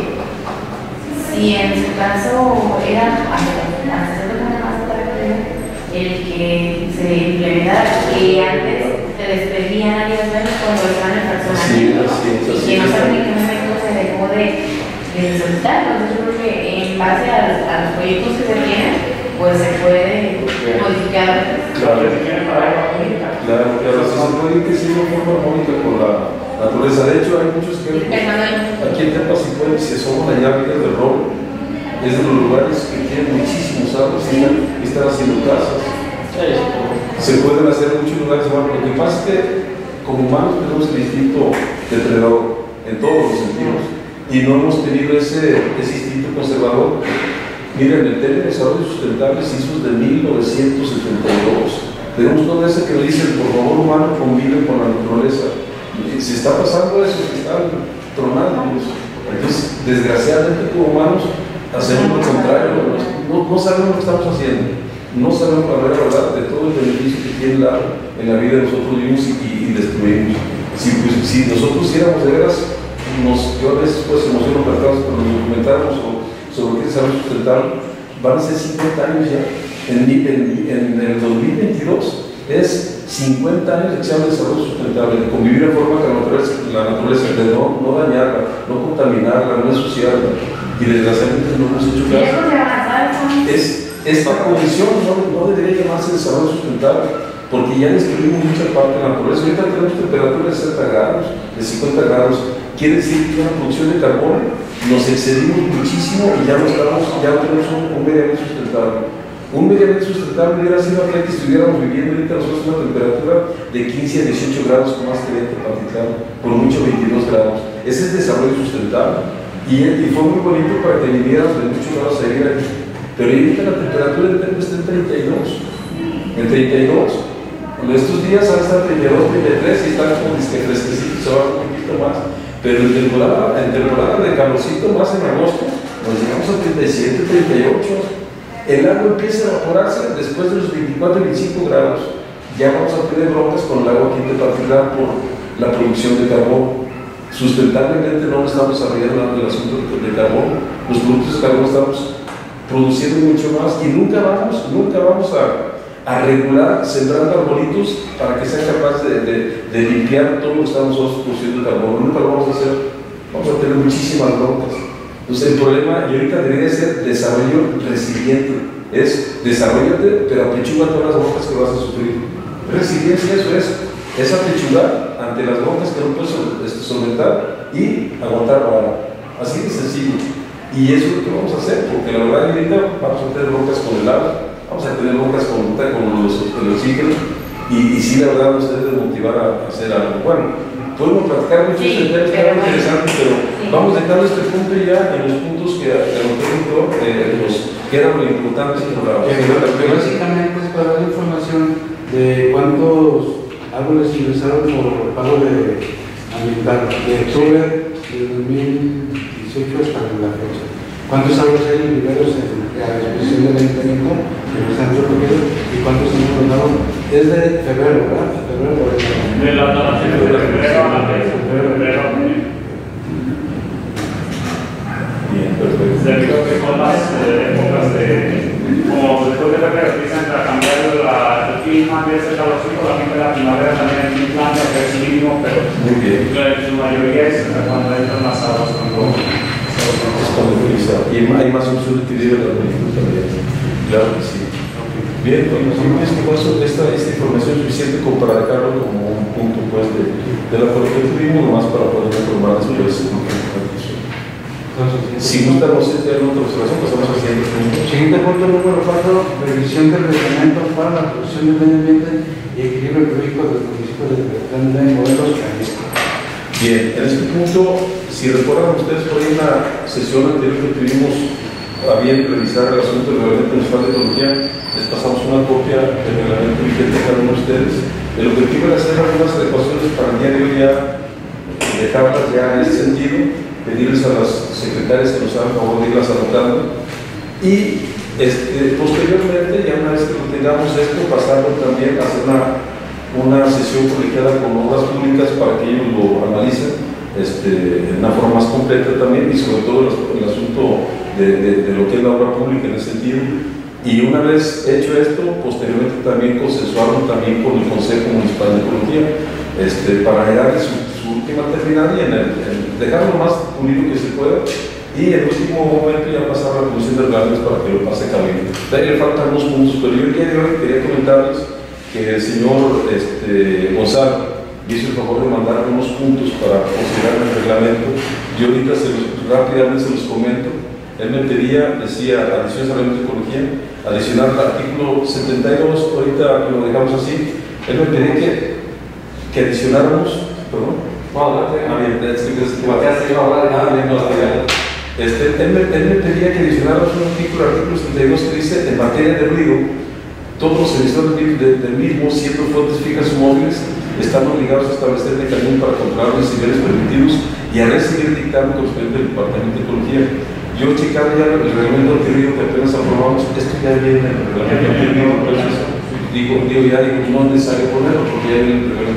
si en su caso era el que se implementara, que antes se despedían áreas verdes cuando estaban en fraccionamiento y que no saben en qué momento se dejó de, de solicitar. Entonces yo creo que en base a, a los proyectos que se tienen, pues se puede modificar. Claro, claro, claro, si se puede ir que sí de forma armónica con la naturaleza. De hecho, hay muchos que aquí en Tepa si pueden, se asoman allá Villas del Roble. Es de los lugares que tienen muchísimos árboles y están haciendo casas. Se pueden hacer muchos lugares. Bueno, lo que pasa es que como humanos tenemos el instinto depredador en todos los sentidos y no hemos tenido ese, ese instinto conservador. Miren, el tema de desarrollo sustentable se hizo desde mil novecientos setenta y dos. Tenemos todo eso que dicen, por favor, humano, convive con la naturaleza. Se está pasando eso, se están tronando. Entonces, desgraciadamente, como humanos, hacemos lo contrario. No, no sabemos lo que estamos haciendo. No sabemos la verdad de todo el beneficio que tiene la, en la vida de nosotros vivimos y, y destruimos. Si, pues, si nosotros hiciéramos de veras, nos, yo a veces pues emociono marcados cuando nos documentamos sobre qué desarrollo sustentable, van a ser cincuenta años ya. En, en, en el dos mil veintidós es cincuenta años de que se llama desarrollo sustentable, de convivir en forma con la naturaleza, la naturaleza de no, no dañarla, no contaminarla, no ensuciarla. y desgraciadamente no hemos hecho caso. Es, esta condición no, no debería llamarse desarrollo sustentable, porque ya destruimos mucha parte de la naturaleza. Ahorita tenemos temperaturas de sesenta grados, de cincuenta grados, quiere decir que una producción de carbono nos excedimos muchísimo y ya no, estamos, ya no tenemos un, un medio ambiente sustentable. Un medio ambiente sustentable hubiera sido aquel que estuviéramos viviendo ahorita nosotros una temperatura de quince a dieciocho grados con más caliente particular, por mucho veintidós grados. Ese es desarrollo sustentable. Y, y fue muy bonito para que viviéramos de muchos grados a seguir aquí. Pero ahorita la temperatura del tiempo está en treinta y dos. En treinta y dos. Estos días han estado treinta y dos, treinta y tres y están como que fresquecitos, se va un poquito más. Pero en temporada, en temporada de calorcito más en agosto, nos llegamos a treinta y siete, treinta y ocho. El agua empieza a evaporarse después de los veinticuatro y veinticinco grados. Ya vamos a tener broncas con el agua aquí en particular por la producción de carbono. Sustentablemente no estamos arreglando el asunto de carbono. Los productos de carbono estamos produciendo mucho más y nunca vamos, nunca vamos a, a regular sembrando arbolitos para que sean capaces de, de, de limpiar todo lo que estamos produciendo de carbono. Nunca lo vamos a hacer. Vamos a tener muchísimas broncas. Entonces el problema, y ahorita debería ser desarrollo resiliente, es desarrollate, pero apechuga todas las broncas que vas a sufrir. Resiliencia, eso es, es apechugar ante las broncas que no puedes solventar y aguantar vara. Así de sencillo. Y eso es lo que vamos a hacer, porque la verdad ahorita vamos a tener broncas con el agua, vamos a tener broncas con, con los, el oxígeno, y, y sí, la verdad nos debe motivar a, a hacer algo. Bueno, podemos platicar muchos sí, temas que eran interesantes, pero sí, vamos dejando este punto ya en los puntos que anotó, eh, los que eran lo importante por la que, que básicamente es para dar información de cuántos árboles ingresaron por pago de ambiental de octubre de dos mil dieciocho hasta la fecha. ¿Cuántos árboles hay liberados en la disposición del ayuntamiento que están recogidos y cuántos se han mandado? Es de febrero, ¿verdad? Febrero por el de las donaciones de febrero a la fecha. Febrero. Bien, perfecto. Debido a que son las eh, épocas de, como después de febrero empiezan a cambiar la, el clima, de ese calorcito, la gente de la primavera también en Finlandia, que es mínimo, pero muy bien. Su mayoría es cuando entran las aguas, cuando es cuando utiliza. Y hay más opciones que vive la película también. Claro que sí. Bien, pues en este caso, esta, esta información es suficiente como para dejarlo como un punto pues, de, de la cual tuvimos, nomás para poder informar después. Si gusta, no sé si hay otra observación, pues estamos haciendo. Siguiente punto número cuatro, revisión del reglamento para la producción del medio ambiente y equilibrio ecológico de los municipios de plan de modelos. Bien, en este punto, si recuerdan ustedes por ahí una sesión anterior que tuvimos a bien revisar el asunto del reglamento municipal de ecología, les pasamos una copia del reglamento vigente a cada uno de ustedes. El objetivo era hacer algunas adecuaciones para el día de hoy ya dejarlas ya en ese sentido, pedirles a las secretarias que nos hagan favor de irlas anotando y este, posteriormente, ya una vez que lo tengamos esto, pasarlo también a hacer una, una sesión colegiada con obras públicas para que ellos lo analicen este, en una forma más completa también y sobre todo el, el asunto de, de, de lo que es la obra pública en ese sentido. Y una vez hecho esto, posteriormente también consensuarlo también con el Consejo Municipal de Ecología este, para llegar a su, su última terminal y en el, en dejarlo más pulido que se pueda y en el último momento ya pasar a la Comisión de Reglamentos para que lo pase cabildo. De ahí le faltan unos puntos, pero yo el día de hoy quería comentarles que el señor este, Gonzalo hizo el favor de mandar unos puntos para considerar el reglamento. Yo ahorita se los, rápidamente se los comento. Él me pedía, decía, adiciones al reglamento de ecología, adicionar el artículo setenta y dos, ahorita lo dejamos así. Él me pedía que, que adicionáramos, perdón. No, no, ah, bien, es que es que ya se iba a hablar de ah, bien, no, este, él, me, él me pedía que adicionáramos un artículo, artículo setenta y dos, que dice, en materia de ruido, todos los emisores del de, de mismo, siendo fuentes fijas o móviles, están obligados a establecer mecanismos para controlar los niveles permitidos y a recibir dictamen correspondiente del Departamento de Ecología. Yo checaba ya el reglamento anterior que apenas aprobamos, esto ya viene en el reglamento anterior, entonces digo, digo ya digo, no es necesario ponerlo porque ya viene el reglamento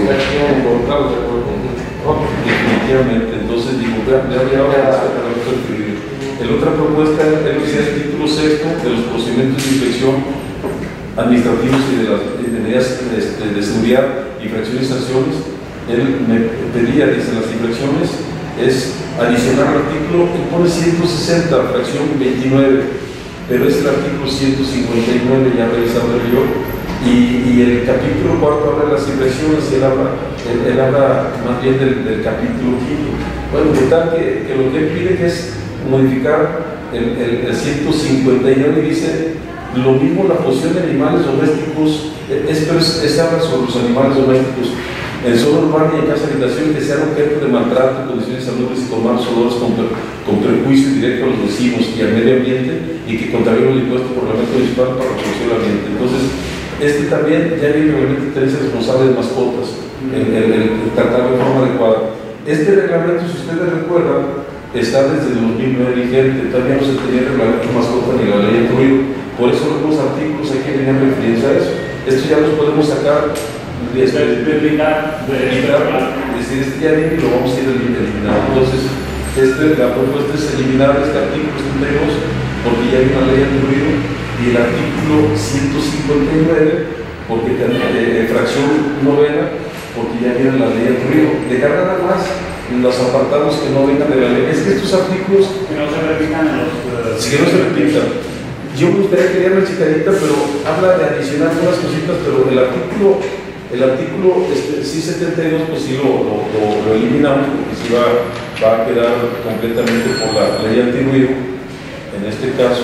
anterior. Definitivamente, entonces digo, ya había el reglamento anterior. La otra propuesta es el título sexto de los procedimientos de inspección administrativos y de las de medidas de, de, de seguridad, infracciones y sanciones. Él me pedía, dice, las infracciones es adicionar el artículo, que pone ciento sesenta, fracción veintinueve, pero es el artículo ciento cincuenta y nueve, ya revisando yo, y, y el capítulo cuarto habla de las inversiones, y él habla, él, él habla más bien del, del capítulo quinto. Bueno, de tal que, que lo que él pide que es modificar el, el, el ciento cincuenta y nueve, dice lo mismo la posición de animales domésticos, es, pero es, es habla sobre los animales domésticos en zona urbana y en casa habitación que sean objeto de maltrato, condiciones salubres y con malos olores, con, con perjuicio directo a los vecinos y al medio ambiente, y que contravienen el impuesto por reglamento municipal para la protección del ambiente. Entonces, este también ya viene realmente tenencia responsable de mascotas, el, el, el, el tratar de forma adecuada. Este reglamento, si ustedes recuerdan, está desde el dos mil nueve vigente, todavía no se tenía el reglamento de mascota ni la ley de ruido, por eso los artículos hay que tener referencia a eso. Esto ya los podemos sacar de este, de, de, de, es decir, este ya viene y lo vamos a ir eliminando. Entonces, este, la propuesta es eliminar este artículo setenta y dos porque ya hay una ley de ruido, y el artículo ciento cincuenta y nueve porque eh, fracción novena, porque ya viene la ley de ruido. Dejar nada más los apartados que no vengan de la ley. Es que estos artículos que no se repitan en los uh, sí, que no se repitan. Yo me gustaría que dieran una chicadita, pero habla de adicionar unas cositas, pero el artículo el artículo este, sí setenta y dos pues sí lo, lo, lo, lo eliminamos, porque sí va, va a quedar completamente por la ley antirruido en este caso.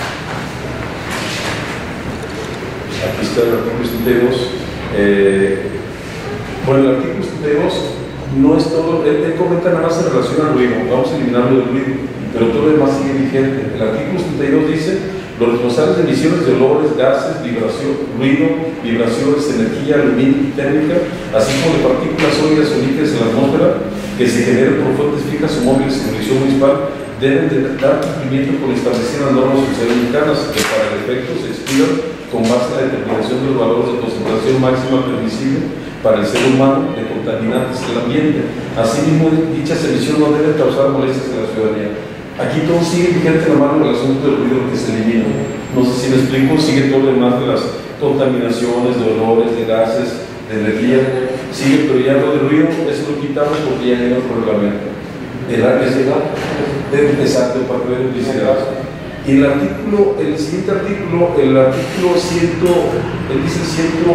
Aquí está el artículo setenta y dos. Eh, bueno, el artículo setenta y dos no es todo, él, él comenta nada más en relación al ruido, vamos a eliminarlo del ruido, pero todo lo demás sigue vigente. El artículo setenta y dos dice: los responsables de emisiones de olores, gases, vibración, ruido, vibraciones, energía, aluminio y térmica, así como de partículas sólidas o líquidas en la atmósfera que se generen por fuentes fijas o móviles en jurisdicción municipal, deben de dar cumplimiento con establecidas normas oficiales mexicanas que para el efecto se expidan con base en la determinación de los valores de concentración máxima permisible para el ser humano de contaminantes del ambiente. Asimismo, dichas emisiones no deben causar molestias a la ciudadanía. Aquí todo sigue vigente la mano en el asunto del ruido que se elimina. No sé si me explico, sigue todo lo demás de las contaminaciones, de olores, de gases, de energía. Sigue, pero ya lo del ruido, eso lo quitamos porque ya viene otro reglamento. El área es de exacto para que vean publicidad. Y el artículo, el siguiente artículo, el artículo cien, él dice ciento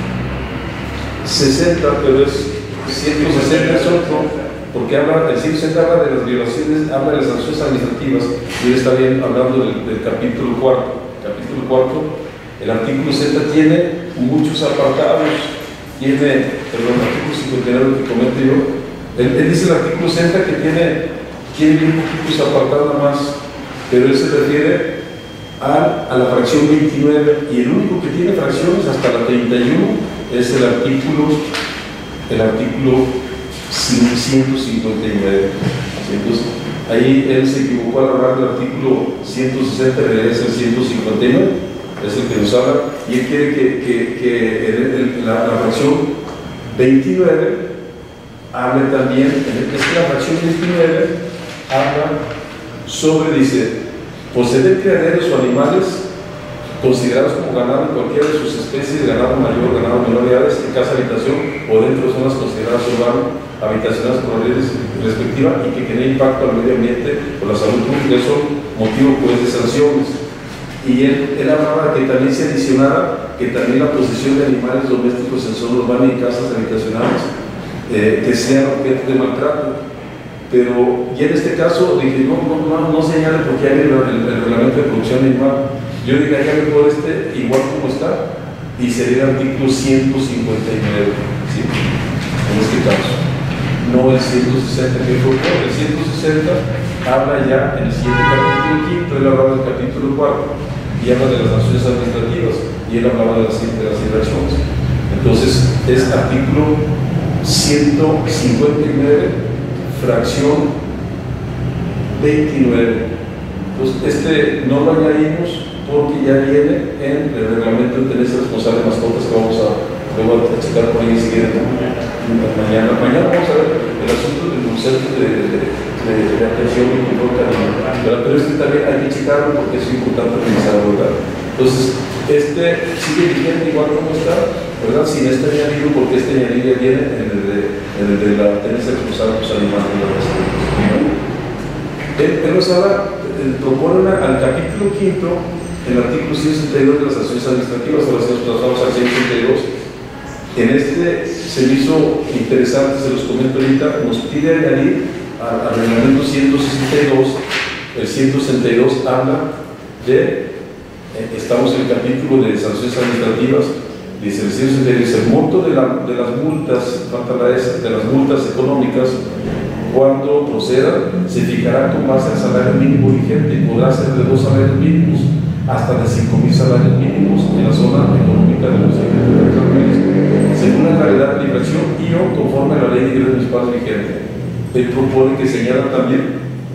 sesenta, pero es ciento sesenta es otro. Porque habla, el ciento sesenta habla de las violaciones, habla de las sanciones administrativas, y él está bien hablando del, del capítulo cuarto. Capítulo cuarto, el artículo sesenta tiene muchos apartados, tiene, perdón, el artículo cincuenta y nueve que comento yo, él, él dice el artículo sesenta que tiene, tiene bien poquitos apartados nada más, pero él se refiere a, a la fracción veintinueve, y el único que tiene fracciones hasta la treinta y uno es el artículo, el artículo ciento cincuenta y nueve. Entonces, ahí él se equivocó al hablar del artículo ciento sesenta, en realidad es el ciento cincuenta y nueve, es el que nos habla, y él quiere que, que, que el, el, la, la fracción veintinueve hable también, es que la fracción veintinueve habla sobre, dice, poseer criaderos o animales considerados como ganado en cualquiera de sus especies, ganado mayor, ganado menor de edades, en casa, habitación o dentro de zonas consideradas urbanas, habitacionadas por la ley respectiva, y que genere impacto al medio ambiente o la salud pública. Eso motivo pues de sanciones. Y él, él hablaba de que también se adicionara que también la posesión de animales domésticos en zona urbana y en casas habitacionales eh, que sean objeto de maltrato. Pero y en este caso dije, no, no, no, no se añade porque hay el, el, el reglamento de producción animal. Yo diría mejor este igual como está, y sería el artículo ciento cincuenta y nueve, ¿sí? En este caso. No el ciento sesenta que fue, el ciento sesenta habla ya en el siguiente capítulo quinto, él hablaba del capítulo cuarto, y habla de las sanciones administrativas, y él hablaba de las, de las inversiones. Entonces, es artículo ciento cincuenta y nueve, fracción veintinueve. Entonces, este no lo añadimos porque ya viene en el reglamento de tenencia responsable de mascotas que vamos a, luego a checar por ahí siguiente. Mañana, mañana vamos a ver el asunto del concepto de, de, de, de atención y control canino, pero este también hay que checarlo porque es importante revisarlo, ¿verdad? Entonces, este sigue vigente igual como está, ¿verdad? Sin este añadido, porque este añadido ya viene en el de, en el de la tenencia responsable de los animales. Él, él nos habla, él propone una, al capítulo quinto, el artículo ciento sesenta y dos de las sanciones administrativas, ahora sí nos pasamos al ciento sesenta y dos. En este se me hizo interesante, se los comento ahorita, nos pide añadir al reglamento ciento sesenta y dos, el ciento sesenta y dos habla de, eh, estamos en el capítulo de sanciones administrativas, dice el ciento sesenta y dos, el monto de, la, de las multas, de las multas económicas, cuando procedan, se fijará con base al salario mínimo vigente y podrá ser de dos salarios mínimos hasta de cinco mil salarios mínimos en la zona económica de los territorios, según la gravedad de la infracción y o conforme a la ley de ingresos municipales vigente. Él propone que señala también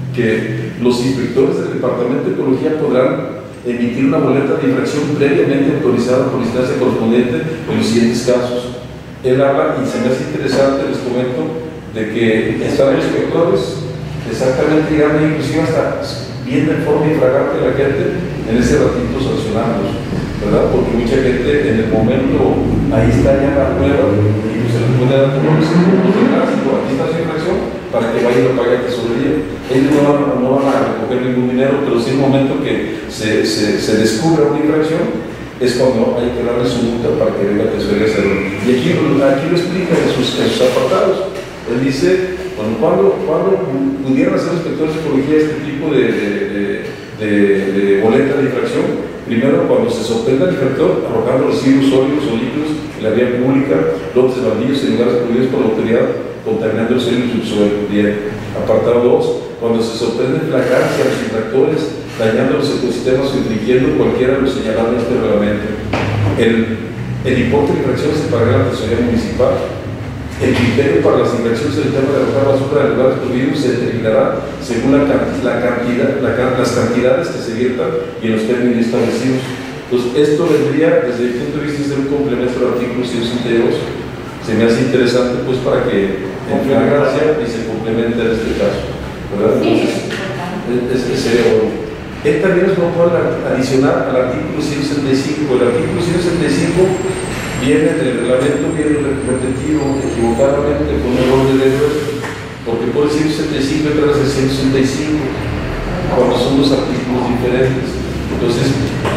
que los inspectores del Departamento de Ecología podrán emitir una boleta de infracción previamente autorizada por la instancia correspondiente en los siguientes casos. Él habla, y se me hace interesante, les comento, de que están los inspectores exactamente llegando inclusive hasta bien de forma infragante a la gente en ese ratito sancionarlos, ¿verdad? Porque mucha gente en el momento, ahí está ya la prueba y pues se les puede dar todos los puntos de tránsito, aquí está su infracción, para que vaya y lo pague el tesorería. Ellos no van, no van a recoger ningún dinero, pero si en el momento que se, se, se descubre una infracción, es cuando hay que darle su multa para que venga a tesorería a hacerlo. Y aquí, aquí lo explica en sus, en sus apartados. Él dice, bueno, ¿cuándo, ¿cuándo pudieran hacer los inspectores de ecología este tipo de, de, de, de, de boleta de infracción? Primero, cuando se sorprenda el infractor arrojando residuos sólidos o líquidos en la vía pública, lotes baldíos en lugares prohibidos por la autoridad, contaminando el suelo y el subsuelo. Bien. Apartado dos, cuando se sorprende en flagrancia a los infractores, dañando los ecosistemas o infringiendo cualquiera de los señalados en este reglamento. El, el importe de infracción se pagará a la tesorería municipal. El criterio para las infracciones en el tema de arrojar basura en lugares prohibidos se determinará según la, la cantidad, la, las cantidades que se viertan y en los términos establecidos. Entonces, esto vendría desde el punto de vista de un complemento al artículo ciento sesenta y dos. Se me hace interesante, pues, para que entre la gracia y se complemente en este caso, ¿verdad? Entonces, ese sería bueno. Él también nos propone adicionar al artículo ciento sesenta y cinco. El artículo ciento sesenta y cinco viene del reglamento, viene repetido equivocadamente con un error de dedo, porque por el ciento sesenta y cinco entra el ciento sesenta y cinco, cuando son dos artículos diferentes. Entonces,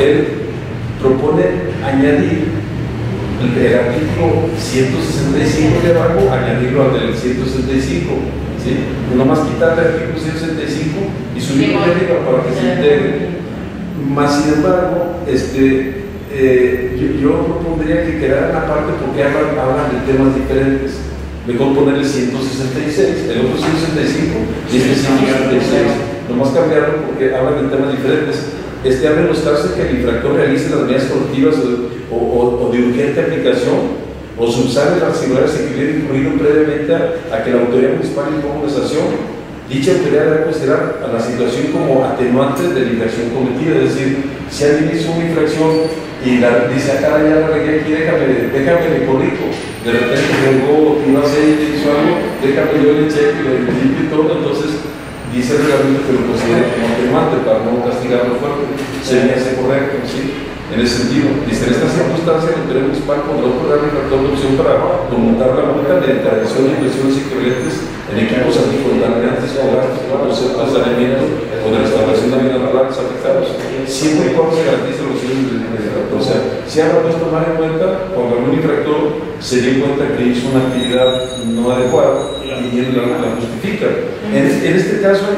él propone añadir el, el artículo ciento sesenta y cinco de abajo, añadirlo al del ciento sesenta y cinco, ¿sí? Nomás quitar el artículo ciento sesenta y cinco y subirlo de arriba para que se integre. Más sin embargo, este Eh, yo, yo propondría que quedara en la parte porque hablan, hablan de temas diferentes. Mejor poner el ciento sesenta y seis, el otro ciento sesenta y cinco y este ciento sesenta y seis. Nomás cambiarlo porque hablan de temas diferentes. Este habla de los casos que el infractor realice las medidas correctivas o, o, o de urgente aplicación o subsane las singulares que hubiera incluido previamente a, a que la autoridad municipal imponga una sanción. Dicha autoridad debe considerar a la situación como atenuante de la infracción cometida, es decir, si alguien hizo una infracción y la, dice acá ya la regué aquí, déjame, déjame le corrijo, de repente llegó un aceite, hizo algo, déjame yo le cheque, le limpio y todo, entonces dice el reglamento que lo considere como atenuante para no castigarlo fuerte, se me hace correcto, ¿sí? En ese sentido, dice, en esta circunstancia la autoridad municipal podrá otorgar al infractor la opción para conmutar la multa de intervención de inversiones equivalentes en equipos anticontaminantes, escolásticos, los alimentos o de restauración de bienes naturales afectados, siempre y cuando se garantice la opción del infractor. O sea, si habrá puesto tomar en cuenta cuando algún infractor se dio cuenta que hizo una actividad no adecuada y él la, la justifica. En, en este caso,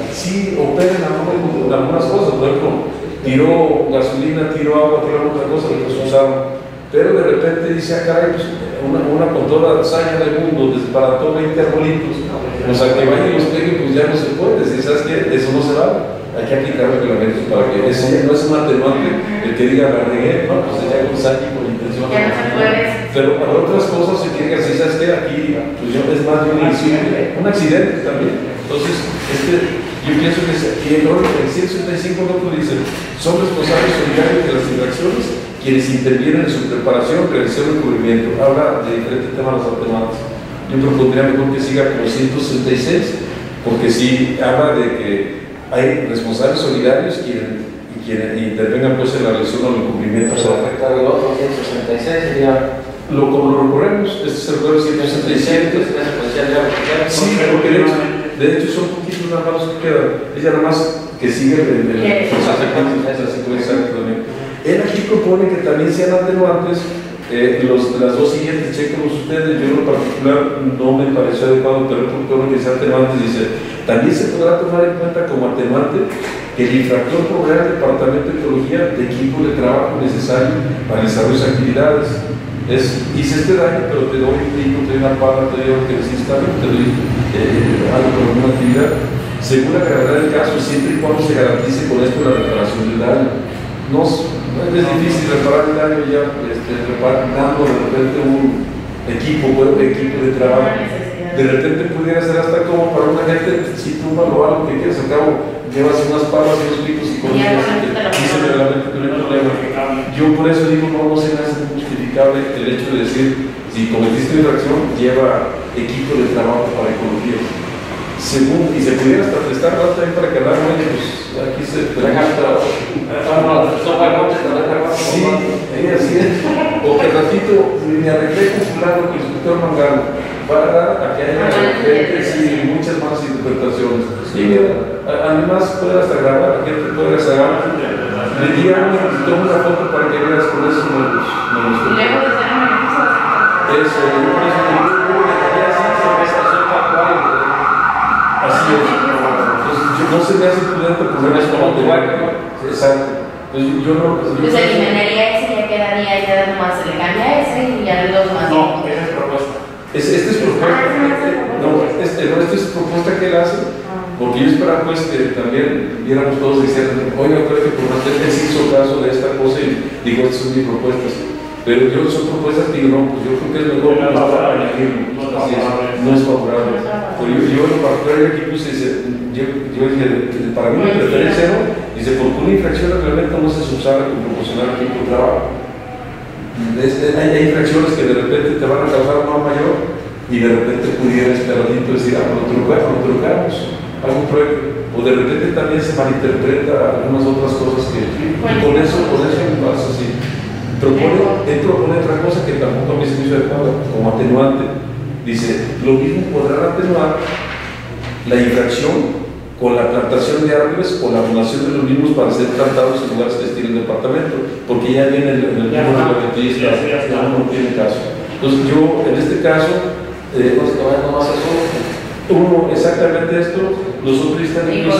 sí operan algunas cosas, por ejemplo, tiró gasolina, tiró agua, tiró otra cosa, que se usaron. Pero de repente dice, ah, caray, pues, una, una con toda la hazaña del mundo, desbarató veinte arbolitos. O sea, que vaya y los pegue, pues ya no se puede. Si sabes que eso no se va, hay que aplicar reglamentos para que eso no es un atenuante el que diga la regué, no, pues ya con saque con intención. Pero para otras cosas se quiere que si sabes que aquí, pues yo es más de un accidente, un accidente también. Entonces, este. Yo pienso que el ciento sesenta y cinco no dice, son responsables solidarios de las infracciones quienes intervienen en su preparación, realización y cubrimiento. Habla de diferentes temas las atenuantes. Yo propondría mejor que siga con los ciento sesenta y seis, porque si habla de que hay responsables solidarios quienes, y quienes intervengan pues en la realización o en el cumplimiento. Pero afectar el otro ciento sesenta y seis sería. Lo, como lo recorremos, este es el ciento sesenta y siete. Sí, sí, porque de hecho, de hecho son poquitos nada más los que quedan, ella nada más que sigue el, el, el, el él aquí propone que también sean atenuantes. Eh, los, las dos siguientes, chequenlos ustedes, yo en lo particular no me pareció adecuado, pero el punto que sea atenuantes dice, también se podrá tomar en cuenta como atenuante que el infractor provea al Departamento de Ecología de equipo de trabajo necesario para desarrollar sus actividades. Es, hice este daño, pero te doy un pico, te doy una pala, te doy lo que necesitas, te doy eh, algo con alguna actividad. Según la gravedad del caso, siempre y cuando se garantice con esto la reparación del daño. No, no es difícil reparar el daño ya, este, reparando de repente un equipo, un equipo de trabajo. De repente pudiera ser hasta como para una gente, si tú lo algo que quieres, al cabo, llevas unas palas y unos picos y con eso dice realmente que no hay problema. Yo por eso digo, no, no se me hace justificable el hecho de decir, si cometiste una infracción, lleva equipo de trabajo para ecología. Según, y se pudiera hasta prestar rato también para que hablar, bueno, pues aquí se pregunta. Sí, así es. O que ratito me arreglé con fulano, con el instructor Mangano, para dar a que haya sí, muchas más interpretaciones. Y mira, además puede hasta grabar, la gente puede hasta grabar. Le digan, toma una foto para que veas con eso me los Eso, yo por eso digo, así es. Entonces, no se me hace prudente poner esto como te va. Exacto. Entonces, yo no. Pues eliminaría ese y ya quedaría, ya nomás se le cambia ese y ya le dos más. No, esa es propuesta. Es, esta es propuesta. No, este, no, esta es propuesta que él hace. Porque yo esperaba pues que también viéramos todos diciendo, oiga, creo que por más que él se hizo caso de esta cosa y digo, estas son mis propuestas. Pero yo son propuestas que digo, no, pues yo creo que es mejor que no para añadir. Así es, no es favorable. Pero yo, yo en particular aquí puse, yo, yo dije, para mí me preferencia no, dice, porque una infracción realmente no se subsana con proporcionar equipo de trabajo. Hay, hay infracciones que de repente te van a causar mal mayor y de repente pudiera esperadito decir, ah, lo trucamos, lo trucamos, algún proyecto. O de repente también se malinterpreta algunas otras cosas que, y con eso, con eso me pasa así. Propone, él propone otra cosa que tampoco a mí se me hizo adecuada, como atenuante. Dice, lo mismo podrán atenuar la infracción con la plantación de árboles o la donación de los mismos para ser plantados en lugares que estén en el departamento, porque ya viene el, el mismo reglamentista, ya no tiene caso. Entonces yo, en este caso, eh, no se vaya nomás a eso, uno, exactamente esto, los otros están incluso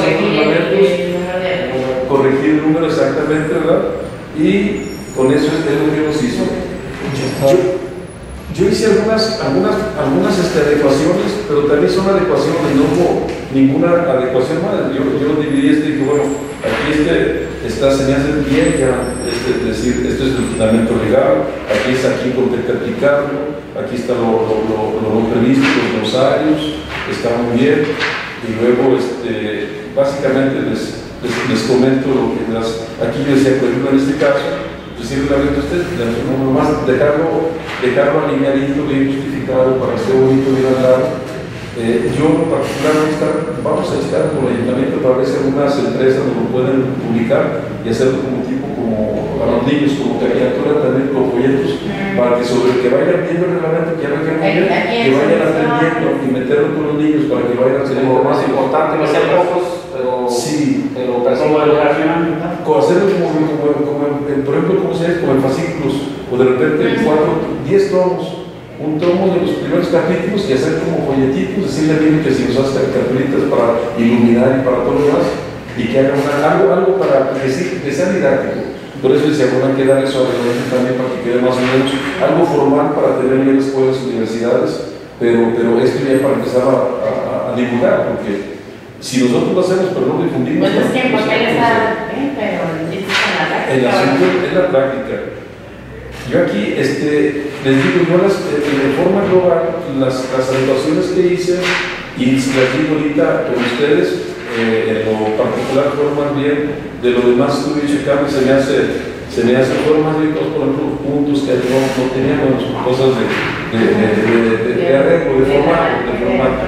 corregir el número exactamente, ¿verdad? Y con eso es lo que nos hizo. Yo, yo hice algunas, algunas, algunas este, adecuaciones, pero también son adecuaciones, no hubo ninguna adecuación más. Yo, yo dividí este y dije, bueno, aquí este, esta se me hace bien, ya, este, es decir, esto es el fundamento legal, aquí está aquí con que aplicarlo, aquí está lo, lo, lo, lo, lo previsto, los glosarios, está muy bien, y luego, este, básicamente les, les, les comento lo que las, aquí yo decía, por ejemplo, en este caso, simplemente usted, nomás dejarlo, dejarlo alineadito, bien justificado para que esté bonito, bien hablado. Eh, yo en particular vamos a estar con el ayuntamiento para ver si algunas empresas nos lo pueden publicar y hacerlo como tipo, como a los niños, como caricatura también con folletos, para que sobre el que vayan viendo el reglamento, que ya lo que que vayan aprendiendo y meterlo con los niños para que vayan a ser lo más importante, no sean pocos. Pero, sí, pero como educación, como hacerlo como, como, como en, por ejemplo, como se dice, como en fascículos, o de repente cuatro, diez tomos, un tomo de los primeros capítulos y hacer como folletitos, decirle al niño que si nos hace cartulitas para iluminar y para todo lo demás, y que haga una, algo, algo para decir que sea didáctico. Por eso decía, bueno, hay que dar eso a la gente también para que quede más o menos algo formal para tener ya escuelas, universidades, pero, pero esto ya para empezar a, a, a divulgar, porque si nosotros lo hacemos pero no lo difundimos, pues es que porque él está bien, pero es en la práctica. El asunto es la práctica. Yo aquí este, les digo, yo las, de forma global, las, las anotaciones que hice, y las digo ahorita con ustedes, eh, en lo particular fueron más bien, de lo demás estuve checando, se me hace, se me hace, fueron más bien cosas, por ejemplo, puntos que no, no teníamos, cosas de, de, de, de, de, de arreglo, de formato, de formato.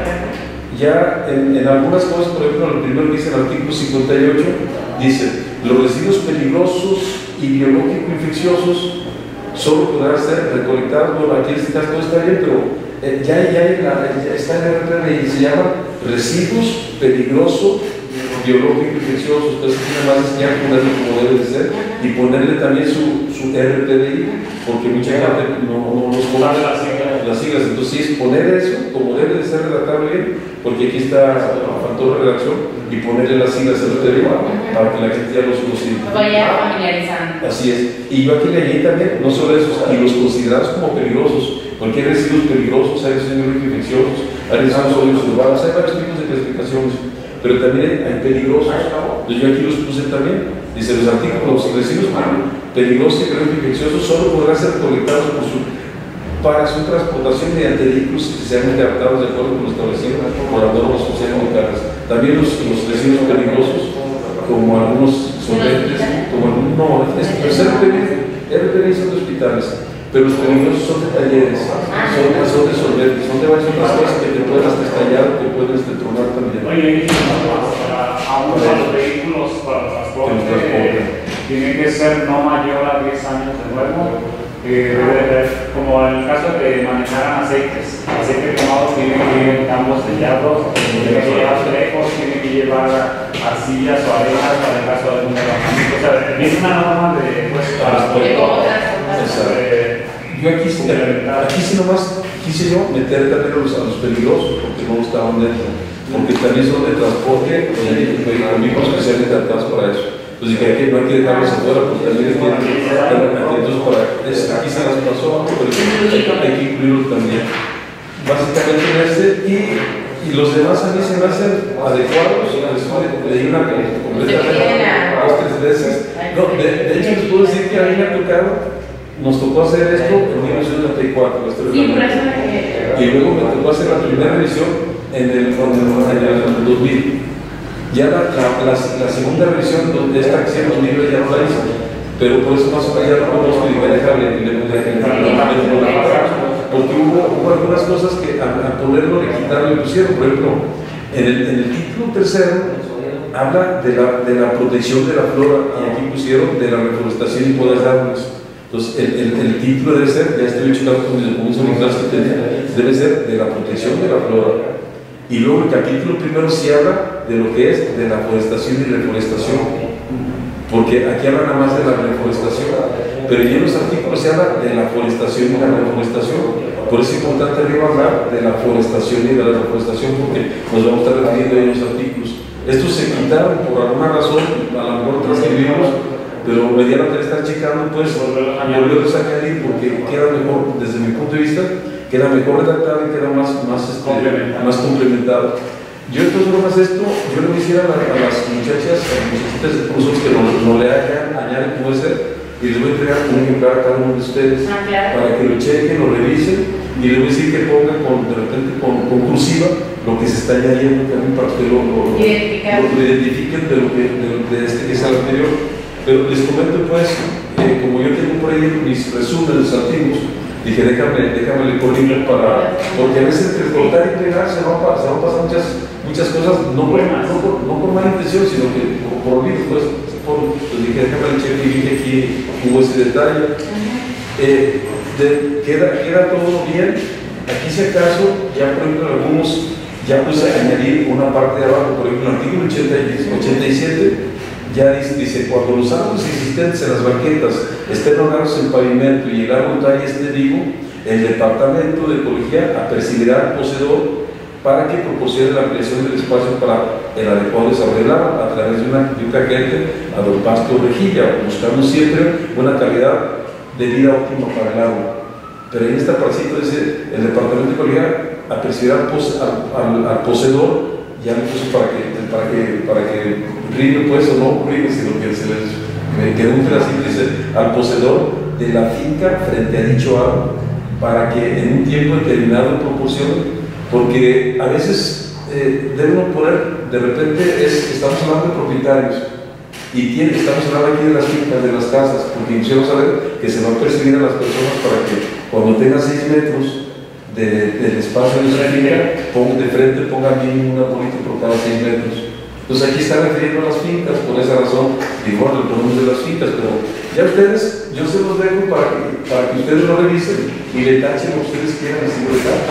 Ya en, en algunas cosas, por ejemplo, el primero dice el artículo cincuenta y ocho, dice, los residuos peligrosos y biológico-infecciosos solo podrán ser recolectados. Bueno, aquí en este caso no está bien, pero eh, ya, ya, hay la, ya está en el R P D I, se llama residuos peligrosos biológicos infecciosos. Entonces tiene más enseñar ponerlo como debe de ser y ponerle también su, su R P D I, porque mucha gente no, no los pone las siglas. Entonces sí es poner eso como debe de ser redactado bien, porque aquí está faltó la redacción, y ponerle las siglas R P D I para que la gente ya los considere. Vaya familiarizando. Así es. Y yo aquí le añadí también, no solo esos, y los considerados como peligrosos, porque hay residuos peligrosos, hay residuos infecciosos, hay residuos sólidos urbanos, hay varios tipos de clasificaciones, pero también hay peligrosos. Entonces yo aquí los puse también. Dice, los artículos, los residuos peligrosos y infecciosos solo podrán ser colectados por su, para su transportación mediante vehículos especialmente adaptados de acuerdo con lo establecido por las normas sociales locales. También los, los residuos peligrosos, como algunos solventes, como algunos, no, es, es R P D I son de hospitales, pero los peligrosos son de talleres, son, son de solventes, son de varias otras cosas que te pueden hasta estallar o que pueden hasta tronar también. Oye, aún para los vehículos, para el transporte, eh, tiene que ser no mayor a diez años de nuevo. Eh, debe de, como en el caso de manejar aceites, aceite quemado tiene que ir en campos sellados, tiene que llevar flecos, tiene que llevar arcillas o arenas para el caso de algún derramamiento. O sea, es una norma de pues, transporte. Yo aquí, aquí sí nomás quise yo meter también a los, a los peligrosos, porque no estaban dentro, porque también son de transporte, vehículos especialmente adaptados para eso. Entonces dije que no hay que dejarlos afuera, porque también tienen que estar atentos para es, aquí se las pasó, pero hay, hay que incluirlos también. Básicamente en este, y, y los demás a mí se me hacen adecuados, leí una completamente dos, tres veces. No, de, de hecho les puedo decir que a mí me ha tocado, nos tocó hacer esto en mil novecientos noventa y cuatro, este sí, y luego me tocó hacer la primera revisión en el, en el dos mil. Ya la, la, la, la segunda revisión de esta acción dos mil ya no la hizo, pero por eso más o menos ya no podemos dejarle porque hubo, hubo algunas cosas que a, a ponerlo le quitaron y pusieron. Por ejemplo, en el, en el título tercero habla de la, de la protección de la flora, y aquí pusieron de la reforestación y podas de árboles. Entonces el, el, el título debe ser, ya estoy checando con mis documentos en clase, debe ser de la protección de la flora. Y luego el capítulo primero sí habla de lo que es de la forestación y reforestación, porque aquí habla nada más de la reforestación, pero ya en los artículos se habla de la forestación y la reforestación. Por eso es importante arriba hablar de la forestación y de la reforestación, porque nos vamos a estar refiriendo a los artículos. Estos se quitaron por alguna razón, a lo mejor transcribimos, pero me dieron que estar checando, pues volverlos a añadir, porque queda mejor, desde mi punto de vista, queda mejor redactado y queda más, más, este, complementado. más complementado. Yo de todas formas esto, yo lo quisiera a, a las muchachas, a las muchachitas de cursos que no, no le hagan, añaden como es y les voy a entregar un ejemplar a cada uno de ustedes, ah, claro, para que lo chequen, lo revisen, y les voy a decir que pongan con, de repente con, con cursiva lo que se está añadiendo también para que lo, lo, lo, lo identifiquen de lo que de, de este que es el anterior. Pero les comento pues, eh, como yo tengo por ahí mis resúmenes antiguos, dije, déjame, déjame le poner para, porque a veces entre cortar y pegar se van a, se van a pasar muchas, muchas cosas, no por, no, por, no por mala intención, sino que por, por olvido, pues, por, pues dije, déjame le cheque y dije aquí hubo ese detalle. Eh, de, queda, queda todo bien. Aquí si acaso, ya por ejemplo algunos, ya puse a añadir una parte de abajo, por ejemplo, el artículo ochenta y siete, ya dice, dice, cuando los árboles existentes en las banquetas estén rodados en pavimento y el árbol talle esté vivo, el departamento de ecología apercibirá al poseedor para que proporcione la ampliación del espacio para el adecuado desarrollo del árbol a través de, una, de un caquete, pasto o rejilla, buscando siempre una calidad de vida óptima para el árbol. Pero en esta partecita dice, el departamento de ecología apercibirá al, pose, al, al, al poseedor, ya le puse para que, para que, para que rime pues o no rime, sino que se les me quedó un pedacito, dice, al poseedor de la finca frente a dicho árbol, para que en un tiempo determinado proporcione, porque a veces eh, debemos poner, de repente es, estamos hablando de propietarios, y tiene, estamos hablando aquí de las fincas, de las casas, porque quisiera saber que se va a percibir a las personas para que cuando tenga seis metros de, del espacio de su finca, ponga, de frente ponga mínimo un arbolito por cada seis metros. Entonces aquí está refiriendo a las fincas, por esa razón, igual le ponemos de las fincas, pero ya ustedes, yo se los dejo para que, para que ustedes lo revisen y le tachen lo que ustedes quieran decir de tacho.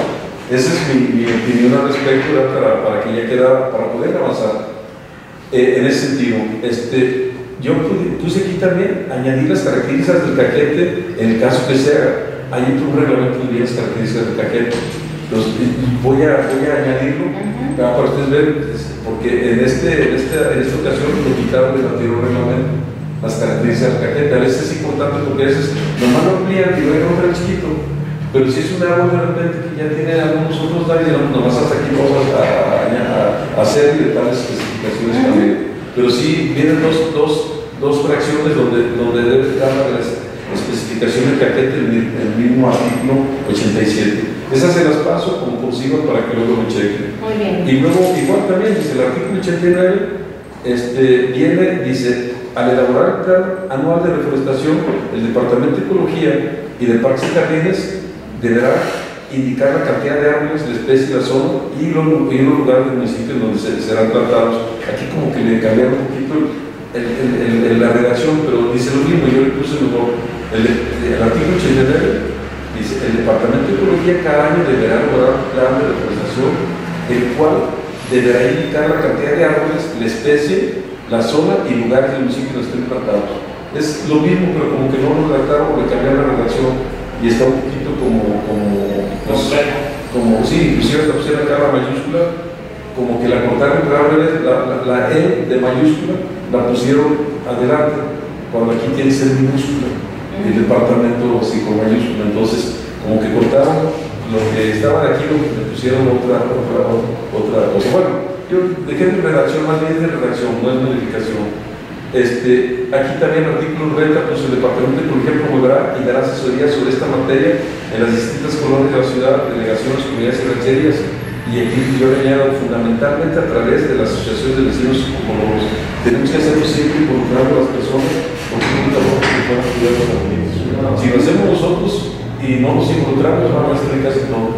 Esa es mi, mi opinión al respecto, ¿verdad? para, para que ya quedara, para poder avanzar eh, en ese sentido. Este, yo puse aquí también añadir las características del caquete en el caso que se haga. Hay un reglamento de las características del caquete. Los, voy, a, voy a añadirlo uh-huh. para ustedes ver, porque en, este, en, este, en esta ocasión lo quitaron del anterior reglamento, las características del caquete. A veces es importante porque a veces nomás lo amplían y lo dejan un chiquito, pero si es un árbol de repente que ya tiene algunos otros daños, nomás hasta aquí vamos a, a, a hacer de tales especificaciones uh-huh. también. Pero sí vienen dos, dos, dos fracciones donde, donde debe dar las especificaciones del caquete el, el mismo artículo ochenta y siete. Esas se las paso como consigo para que luego lo chequen. Muy bien. Y luego, igual también, dice el artículo ochenta y nueve, este, viene, dice, al elaborar el plan anual de reforestación, el Departamento de Ecología y de Parques y Jardines deberá indicar la cantidad de árboles, la especie, la zona y los, y los lugares del municipio donde se, serán tratados. Aquí como que le cambiaron un poquito el, el, el, el, la redacción, pero dice lo mismo, yo le puse mejor. El, el, el artículo ochenta y nueve dice, el Departamento de Ecología cada año deberá elaborar un plan de reforestación, el cual deberá indicar la cantidad de árboles, la especie, la zona y lugar del municipio donde estén plantados. Es lo mismo, pero como que no lo redactaron, le cambiaron la redacción y está un poquito como, como, pues, como sí, inclusive hasta pusieron acá la mayúscula, como que la cortaron entre árboles, la, la, la E de mayúscula la pusieron adelante, cuando aquí tiene que ser minúscula. El departamento sí con mayúscula, entonces como que cortaron lo que estaba de aquí, lo que le pusieron otra, otra, otra cosa. Bueno, yo dejé de redacción, más bien de redacción, no es modificación. Este, aquí también el artículo noventa, pues el Departamento de Ecología promoverá y dará asesoría sobre esta materia en las distintas colonias de la ciudad, delegaciones, comunidades y rancherías. Y aquí yo le añado fundamentalmente a través de la Asociación de Vecinos Ecólogos. Tenemos que hacerlo siempre involucrando a las personas, porque es un trabajo que puedan cuidar los amigos. Si lo hacemos nosotros y no nos involucramos, vamos a hacer casi todo.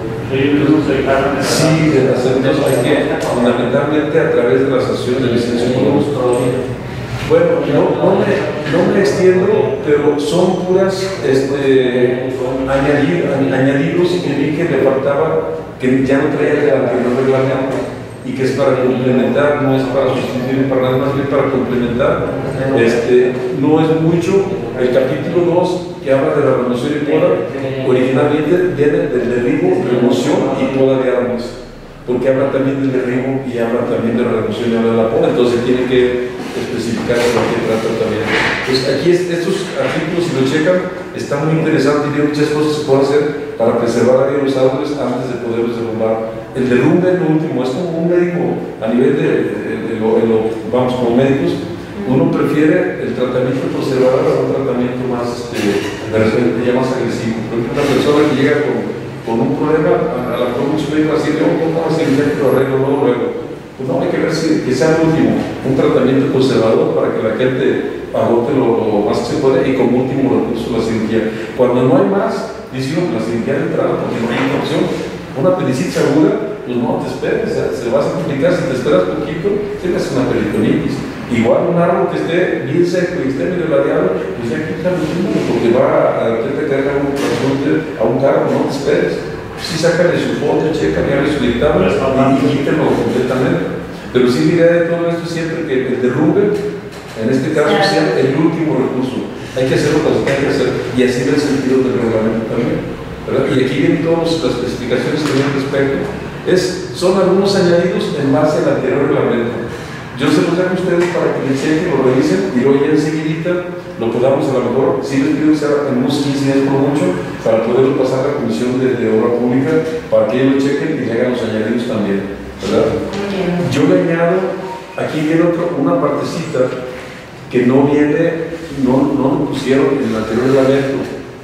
Sí, de hacernos hay que fundamentalmente a través de las asociaciones de vecinos ecólogos. Bueno, no, no, me, no me extiendo, pero son puras este, añadir, añadidos que vi que le faltaba, que ya no traía el anterior reglamento y que es para complementar, no es para sustituir para nada, más bien para complementar. Este, no es mucho. El capítulo dos, que habla de la remoción y poda, originalmente viene del derribo, remoción y poda de árboles, porque habla también del derribo y habla también de la remoción y habla de la poda, entonces tiene que especificar lo que trata también. Pues aquí es, estos artículos, si lo checan, está muy interesante y hay muchas cosas que se pueden hacer para preservar a los árboles antes de poderlos derrumbar. El derrumbe, lo último, es como un médico a nivel de, de, de, lo, de lo, vamos, como médicos, uno prefiere el tratamiento conservador a un tratamiento más, este, de repente ya más agresivo. Por ejemplo, una persona que llega con, con un problema, a, a la mejor muchos médicos así, no, no, no, si lo arreglo, no, luego. Pues no, hay que ver si que sea el último, un tratamiento conservador para que la gente agote lo, lo más que se puede y como último recurso la cirugía. Cuando no hay más, dice uno que la cirugía de entrada, porque no hay opción. Una apendicitis aguda, pues no te esperes, o sea, se vas a complicar. Si te esperas poquito, tienes una peritonitis. Igual un árbol que esté bien seco y esté medio ladeado, pues ya quita el último, porque va a de repente caer a un, a un carro, no te esperes. Sí, sácale su foto, checan y su dictamen y quítenlo completamente. Pero sí, la idea de todo esto siempre que el derrumbe, en este caso, sea el último recurso. Hay que hacerlo cuando se tenga que hacer, y así es el sentido del reglamento también, ¿verdad? Y aquí vienen todas las especificaciones que vienen al respecto. Es, son algunos añadidos en base al anterior reglamento. Yo se los dejo a ustedes para que me chequen, lo revisen y luego ya enseguidita lo podamos a lo mejor, sí les pido que sea en unos quince días por mucho, para poderlo pasar a la Comisión de, de Obra Pública, para que ellos lo chequen y le hagan los añadidos también, ¿verdad? Yo le añado, aquí viene otro, una partecita que no viene, no, no lo pusieron en el anterior reglamento.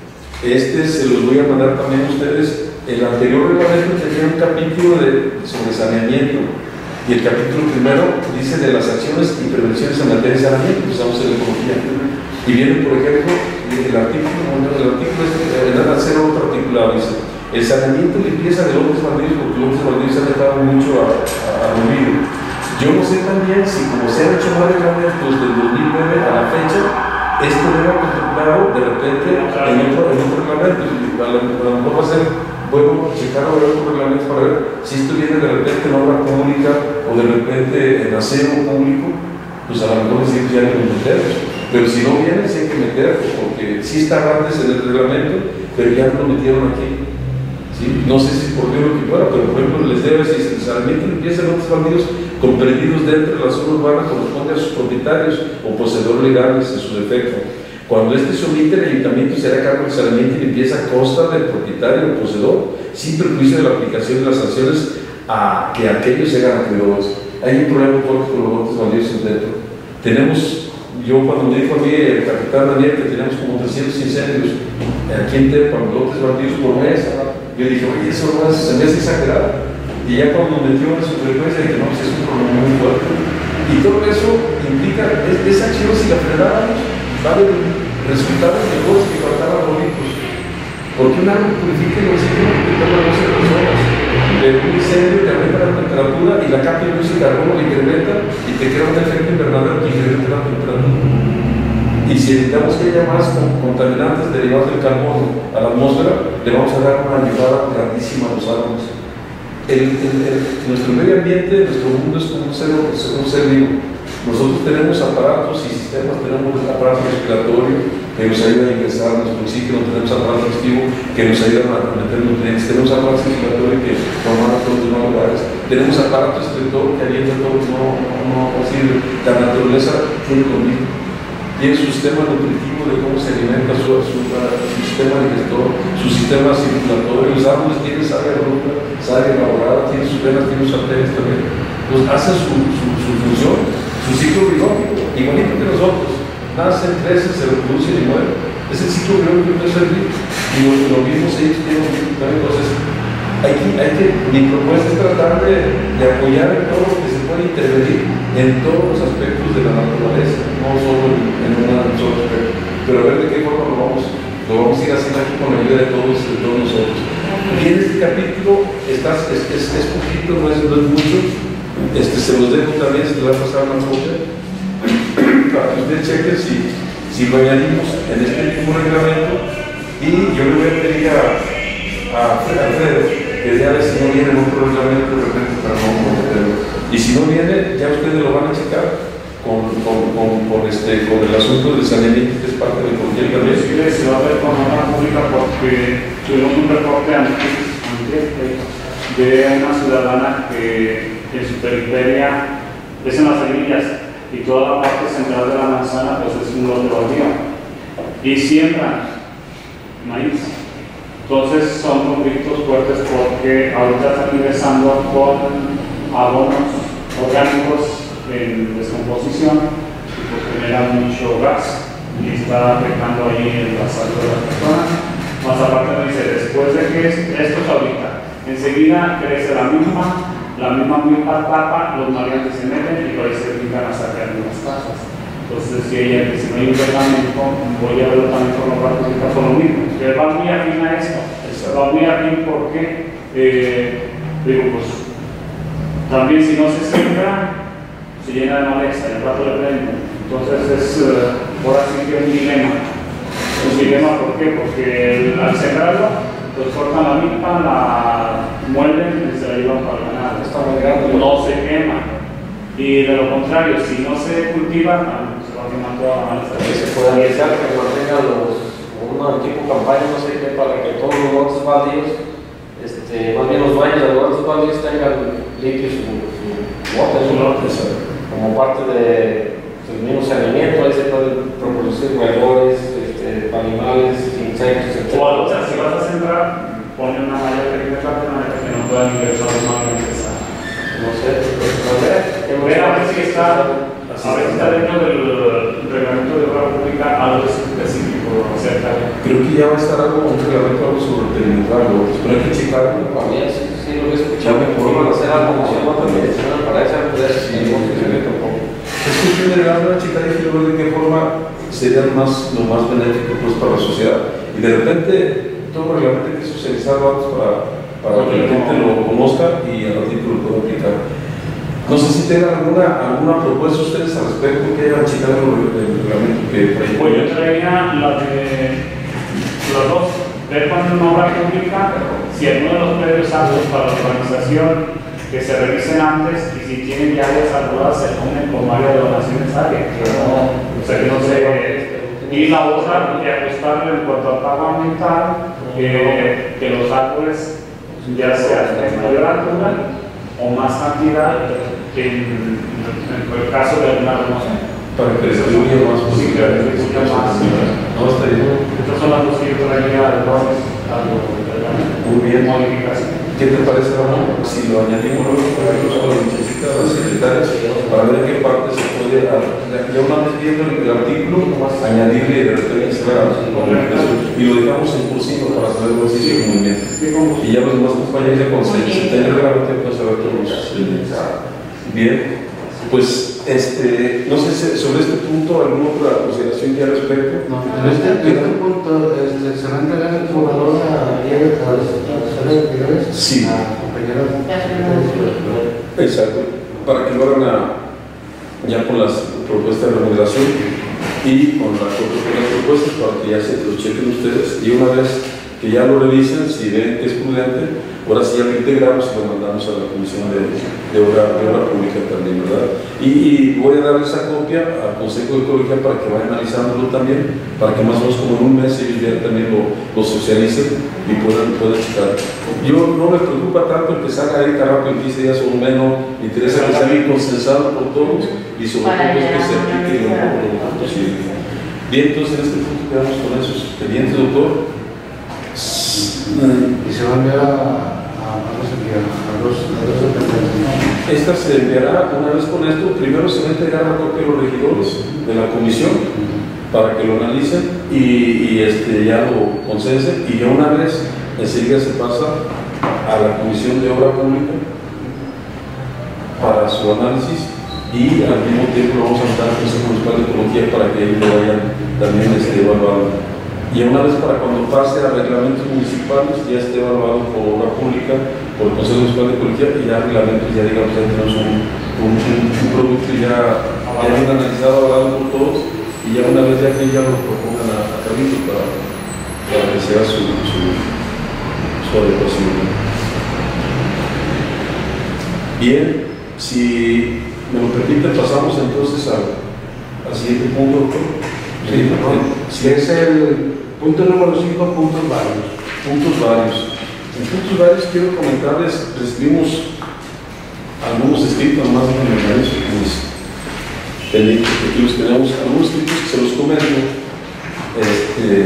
Este se los voy a mandar también a ustedes. El anterior reglamento tenía un capítulo de, sobre saneamiento. Y el capítulo primero dice de las acciones y prevenciones en materia de saneamiento, usamos en ecología. Y viene, por ejemplo, el artículo, bueno, el artículo este, en el hacer otro articulado, dice, el saneamiento y limpieza de lotes baldíos, porque los lotes baldíos se han dejado mucho a, a, a olvido. Yo no sé también si, como se han hecho varios reglamentos del dos mil nueve a la fecha, esto debe contemplado de repente en otro, en otro reglamento. A lo mejor va a ser bueno, checar ahora otros reglamentos para ver si esto viene de repente en obra pública o de repente en aseo público, pues a lo mejor decimos ya no lo metemos. Pero si no viene, sí hay que meterlo, porque sí está antes en el reglamento, pero ya no lo metieron aquí. ¿Sí? No sé si por qué lo que fuera, pero por ejemplo les debe si el saneamiento de limpieza de lotes baldíos comprendidos dentro de la zona urbana corresponde a sus propietarios o poseedores legales en su defecto. Cuando este se omite, el ayuntamiento será a cargo del saneamiento y limpieza a costa del propietario o poseedor, sin perjuicio de la aplicación de las sanciones a que aquellos se hagan acreedores. Hay un problema fuerte con los lotes baldíos dentro. Tenemos, yo cuando me dijo a mí el capitán Daniel que tenemos como trescientos incendios aquí en Tepa, lotes baldíos por mes, yo dije, oye, eso no es, se me hace exagerado. Y ya cuando me metió en su frecuencia, dije, no, pues es un problema muy fuerte. Y todo eso implica, es, esa acción, si la frenáramos, va a haber resultados mejores que faltar a bonitos. Porque un árbol purifica el oxígeno que toma doce personas. De un incendio que aumenta la temperatura y la capa de luz y carbono le incrementa y te crea un efecto invernadero que incrementa la temperatura. Y si evitamos que haya más contaminantes derivados del carbono a la atmósfera, le vamos a dar una ayudada grandísima a los árboles. El, el, el, nuestro medio ambiente, nuestro mundo es como un ser, un ser vivo. Nosotros tenemos aparatos y sistemas, tenemos aparato respiratorio que nos ayuda a ingresar nuestro oxígeno, tenemos aparato digestivo que nos ayudan a meter nutrientes, tenemos aparato respiratorio que forman a todos los lugares, tenemos aparato excretor que alienta todo, no, no, no sirve. La naturaleza tiene lo mismo. Tiene su sistema nutritivo de cómo se alimenta su, su, su sistema digestor, su sistema circulatorio. Los árboles tienen savia bruta, savia elaborada, tienen sus venas, tienen sus arterias también. Entonces hacen su, su, su función, su ciclo biológico, igualito que nosotros. Nacen, crecen, se reproducen y mueren. Es el ciclo biológico que es el vida. Y lo, lo mismo ellos tienen también. Entonces, hay que, hay que, mi propuesta es tratar de, de apoyar en todo lo que se puede intervenir en todos los aspectos de la naturaleza, no solo en, en un solo aspecto, pero a ver de qué forma lo vamos, lo vamos a ir haciendo aquí con la ayuda de todos, de todos nosotros. Y en este capítulo estás, es, es, es poquito, no es, no es mucho, este, se los dejo también, se les va a pasar una copia, para que ustedes chequen si, si lo añadimos en este mismo reglamento, y yo le voy a pedir a, a Alfredo que ya ver si no viene en otro reglamento de repente para no meterlo. Y si no viene, ya ustedes lo van a checar con, con, con, con, este, con el asunto del saneamiento, que es parte de cualquier reglamento. Sí, se va a ver con obra pública porque tuvimos un reporte antes, antes de una ciudadana que en su periferia es en las semillas y toda la parte central de la manzana pues es un lote baldío y siembran maíz. Entonces son conflictos fuertes porque ahorita están ingresando con abonos orgánicos en descomposición y pues generan mucho gas y está afectando ahí en la salud de las personas. Más aparte me dice, después de que esto es ahorita, enseguida crece la misma, la misma misma tapa, los maleantes se meten y por ahí se brincan a sacar de las casas. Entonces decía ella que si no hay un reglamento, voy a verlo también con los barcos por lo mismo, que va muy afín a esto, va muy afín porque, eh, digo, pues, también si no se siembra, se llena de maleza, el rato le prende. Entonces es, uh, por así que un dilema. Un dilema, ¿por qué? Porque el, al sembrarlo, pues cortan la milpa, la muelden y se la llevan para el ganado. Está muy grande. No se quema. Y de lo contrario, si no se cultiva, se va a quemar toda la maleza. Se puede analizar que mantengan los, un tipo de campaña, no sé qué, para que todos los lotes baldíos, este, más bien los dueños de los lotes baldíos tengan limpios su, su bote, su lote, como parte de del mismo saneamiento. Ahí se pueden reproducir roedores, este, animales, insectos, etcétera. O sea, si vas a sembrar, pone una malla pequeña para que no puedan ingresar los malezas. No sé, a ver, Ver a ver si está, a ver si está dentro del reglamento de obra pública algo específico acerca de. Creo que ya va a estar algo, un reglamento algo sobre el perimetral, pero hay que checarlo. También, sí, sí, lo he escuchado, que por hacer algo como también, para esa poder sí, es cuestión de dar una checar y luego de qué forma sería más, lo más benéfico pues, para la sociedad. Y de repente, todo reglamento hay que socializarlo antes para, para que la gente lo conozca y al ratito lo pueda aplicar. No sé si tengan alguna, alguna propuesta ustedes al respecto que hayan checado el reglamento que pues yo traía la de las dos, ver cuando en obra pública si alguno de los predios aptos para la urbanización, que se revisen antes, y si tienen ya áreas arboladas se ponen como área de donaciones área, que no, o sea que no se... Y la otra, de ajustarle en cuanto al pago ambiental, que, que los árboles ya sean de mayor altura o más cantidad que en, en el caso de una remoción. Para que se distribuya más posibilidades. No, está bien. Estas son las dos que yo traía Muy bien. modificación. ¿Qué te parece, Ramón? Si lo añadimos luego para que los muchachitas, las secretarias, para ver en qué parte se puede, ya una vez viendo el, el artículo, añadirle de referencia y lo dejamos en cursivo para saber lo que sigue muy bien. Y ya los demás compañeros ya con se tengan el gráfico pueden saber todos. Bien, pues este, no sé si sobre este punto alguna otra consideración que al respecto. No, en este, en este punto este, se va a entregar el jugador a las salas de actividades. Sí. A compañeros. Exacto, para que lo hagan a, ya con las propuestas de remodelación y con, la, con las propuestas para que ya se lo chequen ustedes y una vez que ya lo revisen, si ven que es prudente, ahora sí ya lo integramos y lo mandamos a la Comisión de, de, obra, de Obra Pública también, ¿verdad? Y, y voy a dar esa copia al Consejo de Ecología para que vayan analizándolo también, para que más o menos como en un mes ellos ya también lo, lo socialicen y puedan, puedan checar. Yo no me preocupa tanto el que salga ahí tan rápido en quince días o menos, me interesa que sea bien consensado por todos y sobre todo que se aplique lo más posible. Bien, entonces en este punto quedamos con esos pendientes, doctor. Y se va a enviar a, a, a, a los dependientes. Esta se enviará una vez con esto. Primero se va a entregar la copia de los regidores de la comisión para que lo analicen y, y este, ya lo consensen. Y ya una vez enseguida se pasa a la Comisión de Obra Pública para su análisis y al mismo tiempo lo vamos a mandar al Consejo Municipal de Ecología para que ellos lo vayan también este, evaluando. Y una vez para cuando pase a reglamentos municipales ya esté evaluado por Obra Pública, por el Consejo Municipal de Ecología y ya reglamentos, ya digamos, ya tenemos un, un, un, un producto ya, ya bien analizado, hablado por todos y ya una vez ya que ya lo propongan a, a Carlitos para, para que sea su, su, su adecuación. Bien, si me lo permiten pasamos entonces al, al siguiente punto, doctor. Sí, no, si es el punto número cinco, puntos varios. Puntos varios. En puntos varios quiero comentarles, recibimos algunos escritos, más de comentarios, pendientes, aquí los tenemos, algunos escritos que se los comento. Este,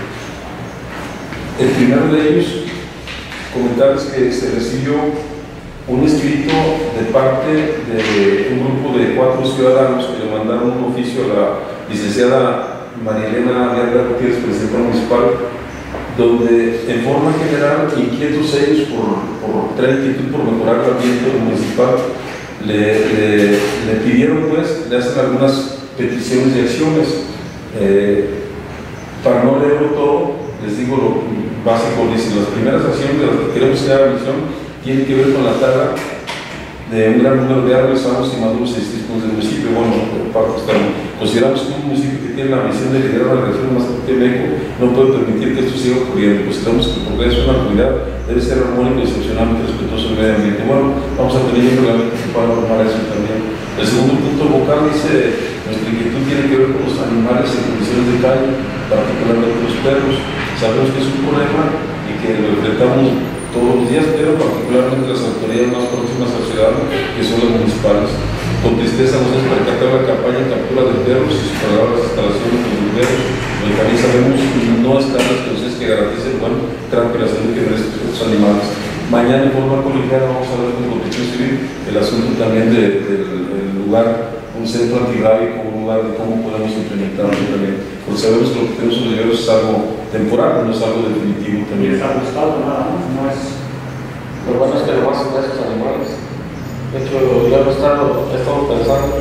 el primero de ellos, comentarles que se recibió un escrito de parte de un grupo de cuatro ciudadanos que le mandaron un oficio a la licenciada María Elena Leandra Gutiérrez, presidenta municipal, donde en forma general, inquietos ellos por, por traer inquietud por mejorar el ambiente municipal, le, le, le pidieron, pues, le hacen algunas peticiones y acciones. Eh, para no leerlo todo, les digo lo básico, dicen, las primeras acciones de las que queremos que haga misión tienen que ver con la tala de un gran número de árboles sanos y maduros en distintos del municipio. Bueno, consideramos que un municipio que tiene la misión de liderar la región más de México no puede permitir que esto siga ocurriendo. Consideramos que el progreso en la comunidad debe ser armónico y excepcionalmente respetuoso del medio ambiente. Bueno, vamos a tener un reglamento para normar eso también. El segundo punto vocal dice: nuestra inquietud tiene que ver con los animales en condiciones de calle, particularmente los perros. Sabemos que es un problema y que lo enfrentamos todos los días, pero particularmente las autoridades más próximas al ciudadano, que son las municipales. Con tristeza nos es percatar la campaña de captura de perros y superar las instalaciones de los perros, donde también sabemos no están las condiciones que garanticen el buen trato y la salud que merecen estos animales. Mañana en forma colegiada vamos a ver con Protección Civil el asunto también del de, de, de lugar, un centro antirrábico, un lugar de cómo podemos implementarlo también. Porque sabemos que lo que tenemos en los viveros es algo temporal, no es algo definitivo también. Y está ajustado nada más, no es. Lo bueno es que lo más son de esos animales. De hecho, yo he estado, he estado pensando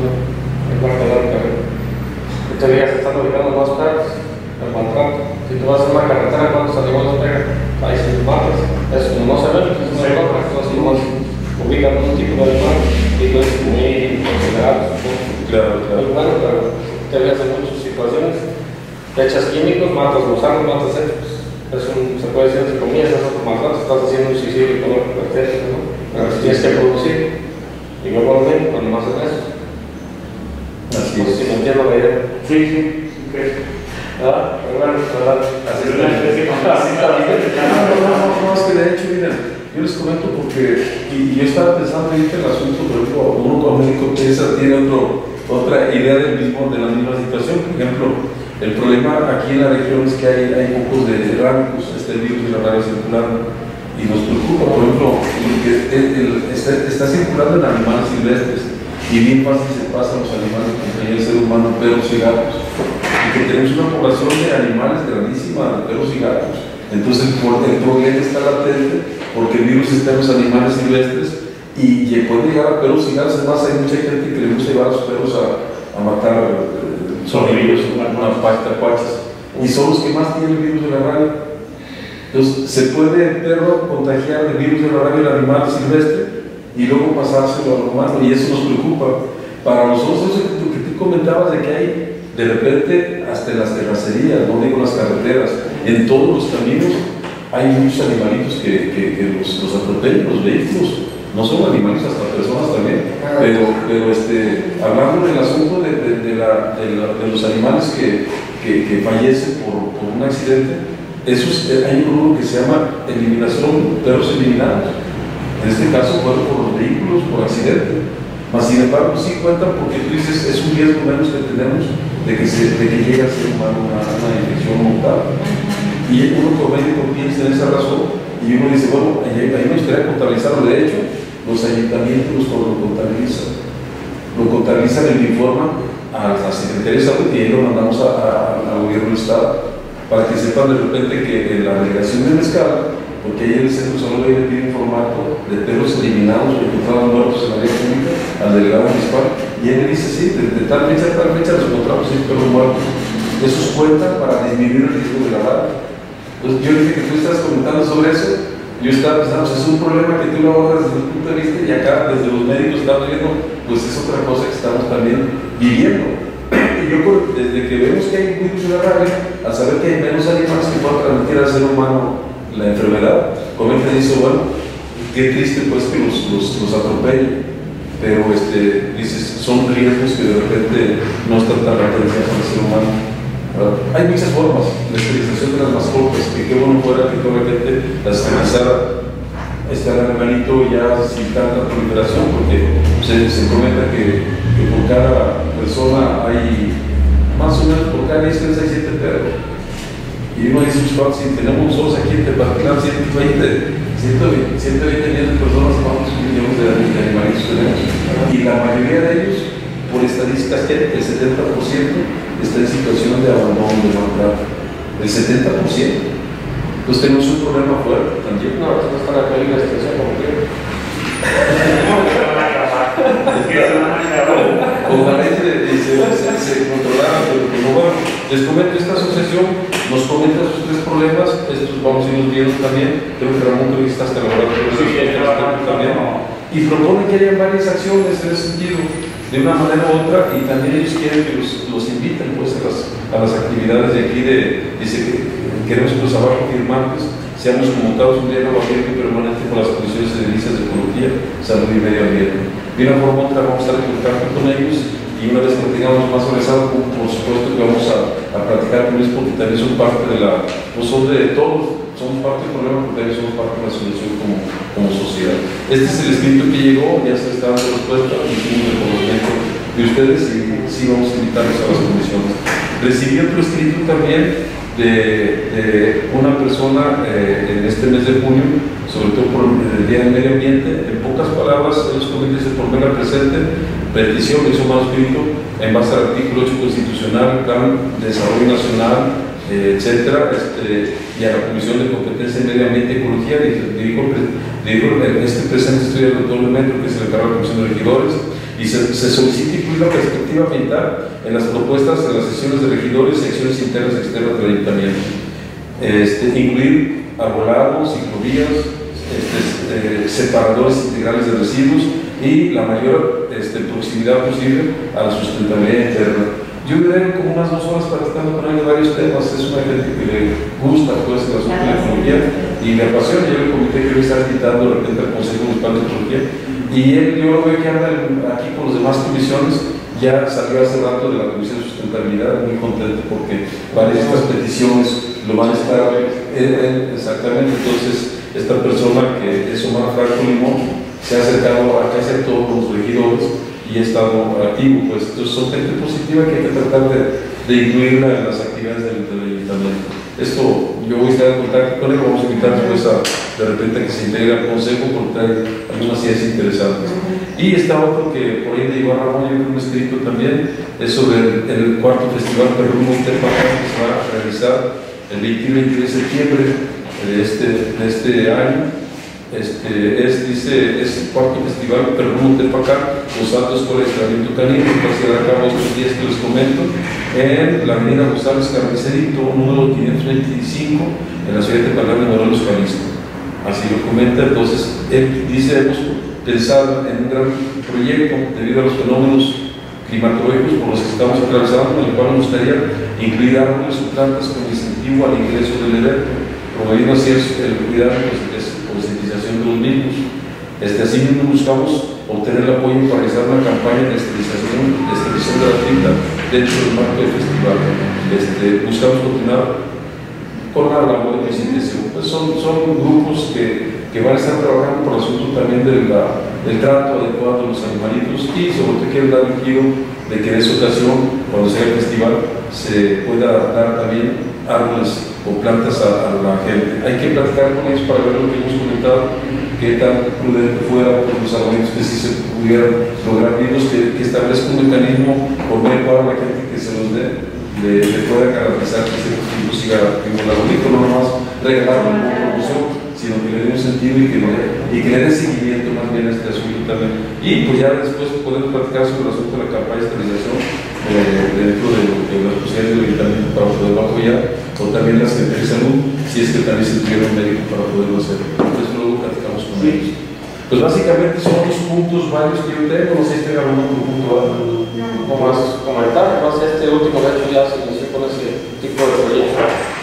en cuál quedar el carril. En teoría se están ubicando más perros, el maltrato. Si tú vas a una carretera, ¿cuántos animales pegan? Ahí se matas. Eso no se ve, es una ropa, entonces nomás ubican un tipo de animal y no es muy considerado. Claro, claro. Muy bueno, pero te ves en muchas situaciones. Le echas químicos, matas gusanos, matas secos. es un, se puede decir entre comillas, es otro maltrato, estás haciendo un suicidio económico, etcétera, ¿no? Pero si tienes que producir, y yo por lo menos, cuando más haces eso. Así es. Si me entiendo la idea. Sí, sí, okay. Ah, bueno, verdad. Así es una especie de fantasía. No, no, no, no, es que de hecho, miren, yo les comento porque, y, y yo estaba pensando ahorita en el asunto, por ejemplo, uno como médico piensa, tiene otro, otra idea del mismo, de la misma situación. Por ejemplo, el problema aquí en la región es que hay, hay pocos de rábicos, este virus de la rabia circulando, y nos preocupa, por ejemplo, que el, el, está, está circulando en animales silvestres, y bien fácil se pasan los animales de compañía del ser humano, perros y gatos, y que tenemos una población de animales grandísima, de perros y gatos. Entonces el, el problema está latente porque el virus está en los animales silvestres y puede llegar a perros y gatos. Además hay mucha gente que le gusta llevar a sus perros a, a matar eh, zorrillos, unas tacuachas, y son los que más tienen el virus de la rabia. Entonces se puede el perro contagiar el virus de la rabia al animal silvestre y luego pasárselo al humano, y eso nos preocupa. Para nosotros, eso que tú comentabas de que hay de repente hasta en las terracerías, no digo las carreteras, en todos los caminos hay muchos animalitos que, que, que los, los atropellan, los vehículos, no solo animales, hasta personas también, pero, pero este, hablando del asunto de, de, de, la, de, la, de los animales que, que, que fallecen por, por un accidente, esos, hay un grupo que se llama eliminación, perros eliminados. En este caso fueron por los vehículos, por accidente. Mas sin embargo sí cuentan porque tú dices, es un riesgo menos que tenemos de que, se, de que llegue a ser humano una, una infección mortal. Y uno como médico piensa en esa razón y uno dice, bueno, a mí me gustaría contabilizarlo. De hecho, los ayuntamientos lo contabilizan. Lo contabilizan y lo informan a la Secretaría de Salud y ahí lo mandamos al gobierno del Estado para que sepan de repente que en la delegación de Mezcala, porque ahí en el centro de salud le pide un formato de perros eliminados que encontraban muertos en la vía pública al delegado municipal, y él le dice, sí, de, de tal fecha a tal fecha los encontramos seis perros muertos. Esos cuentan para disminuir el riesgo de la rabia. Entonces yo dije que tú estás comentando sobre eso, yo estaba pensando, pues es un problema que tú lo abordas desde el punto de vista, y acá desde los médicos estamos viendo, pues es otra cosa que estamos también viviendo. Y yo desde que vemos que hay un virus de la rabia, al saber que hay menos animales que puedan transmitir al ser humano la enfermedad, comenta y dice, bueno, qué triste pues que los, los, los atropellen, pero este, dices, son riesgos que de repente no están tan referenciados al ser humano, ¿verdad? Hay muchas formas, la esterilización de las mascotas, que qué bueno fuera que toda la gente la esterilizara, este animalito ya sin tanta proliferación, porque se, se comenta que, que por cada persona hay más o menos por cada diez, hay siete perros. Y uno dice, si tenemos nosotros aquí en Tepatitlán ciento veinte millones de personas, ¿cuántos millones de, de animalitos tenemos? Y la mayoría de ellos, por estadísticas, que el setenta por ciento está en situación de abandono, de maltrato. El setenta por ciento. Entonces tenemos un problema fuerte también. No, no está la película de extensión como quiero. Ojalá se, se, se, se controlaran, pero no, bueno, les comento, esta asociación nos comenta sus tres problemas, estos vamos a irnos viendo también, creo que Ramón que está hasta la hora también, y propone que haya varias acciones en ese sentido, de una manera u otra, y también ellos quieren que los, los inviten pues, a, las, a las actividades de aquí, de, dice que queremos que los abajo firmantes seamos convocados un diálogo abierto y permanente con las comisiones edilicias de ecología, salud y medio ambiente. De una forma u otra vamos a estar en contacto con ellos, y una vez que tengamos más avanzado, por supuesto que vamos a, a platicar con ellos porque también son parte de la, no son de todos, somos parte del problema porque también somos parte de la solución como, como sociedad. Este es el escrito que llegó, ya se está dando respuesta, y hicimos el conocimiento de ustedes y sí vamos a invitarlos a las comisiones. Recibí otro escrito también de, de una persona eh, en este mes de junio, sobre todo por el Día del Medio Ambiente. En pocas palabras, ellos dicen por venga presente, petición que hizo manuscrito en base al artículo ocho constitucional, Plan de Desarrollo Nacional, eh, etcétera, este, y a la Comisión de Competencia en Medio Ambiente y Ecología, dijo este presente estudio del doctor Lemetro, que es el encargado de la Comisión de Regidores, y se, se solicita incluir la perspectiva ambiental en las propuestas de las sesiones de regidores, secciones internas y externas del ayuntamiento. Este, incluir arbolados, ciclovías, este, eh, separadores integrales de residuos y la mayor este, proximidad posible a la sustentabilidad interna. Yo duré como unas dos horas para estar con varios temas. temas, es una gente que le gusta pues el asunto de la ecología y le apasiona. Yo le comenté que hoy está invitando de repente al Consejo Municipal de Ecología y él, yo lo veo que anda aquí con las demás comisiones. Ya salió hace rato de la Comisión de Sustentabilidad, muy contento porque varias de estas peticiones lo van a estar eh, eh, exactamente. Entonces, esta persona que es Omar Franco Limón se ha acercado a casi a todos los regidores y ha estado activo. Pues entonces, son gente positiva que hay que tratar de, de incluirla en las actividades del, del ayuntamiento. Esto, yo voy a estar en contacto con él, vamos a invitar después a, de repente a que se integre al consejo porque hay algunas ideas interesantes. Y está otro que por ahí de Iván Ramón, yo creo un escrito también, es sobre el, el cuarto festival Perruno Tepacán que se va a realizar el veintiuno y veintidós de septiembre de este, de este año. Este, es, dice, es el cuarto festival Perruno Tepacán, usando Escuela de Entrenamiento Canino, que va a llevar a cabo estos días que les comento, en la avenida González Carnicerito, número quinientos veinticinco, en la ciudad de Tepalán de Morelos, Jalisco. Así lo comenta. Entonces, él dice, hemos pensado en un gran proyecto debido a los fenómenos climatológicos por los que estamos atravesando, en el cual nos gustaría incluir árboles o plantas como incentivo al ingreso del evento, promoviendo así el cuidado y la concientización de los mismos. Este, así mismo buscamos obtener el apoyo para realizar una campaña de esterilización, de esterilización gratuita dentro del marco del festival. Este, buscamos continuar con la labor de concientización. Pues son, son grupos que, que van a estar trabajando por el asunto también de la, del trato adecuado de los animalitos y sobre todo quieren dar un giro de que en esa ocasión, cuando sea el festival, se pueda dar también árboles o plantas a, a la gente. Hay que platicar con ellos para ver lo que hemos comentado, qué tan prudente fuera por los argumentos que si se pudieran lograr vivos, que, que establezca un mecanismo por medio para la gente que se los dé, le, le pueda garantizar que este tipo siga vivo el arbolito, no nomás regalarlo como promoción, sino que le dé un sentido y que le, y que le dé seguimiento más bien a este asunto también. Y pues ya después podemos platicar sobre el asunto de la campaña de esterilización eh, dentro de, de las posibilidades del ayuntamiento para poderlo apoyar, o también la Secretaría de Salud, si es que también se tuviera un médico para poderlo hacer. Entonces luego platicamos con sí. ellos. Pues básicamente son los puntos varios que yo tengo, no sé si tengo algún otro punto como más comentar, más este último de hecho ya se inició con ese tipo de proyecto.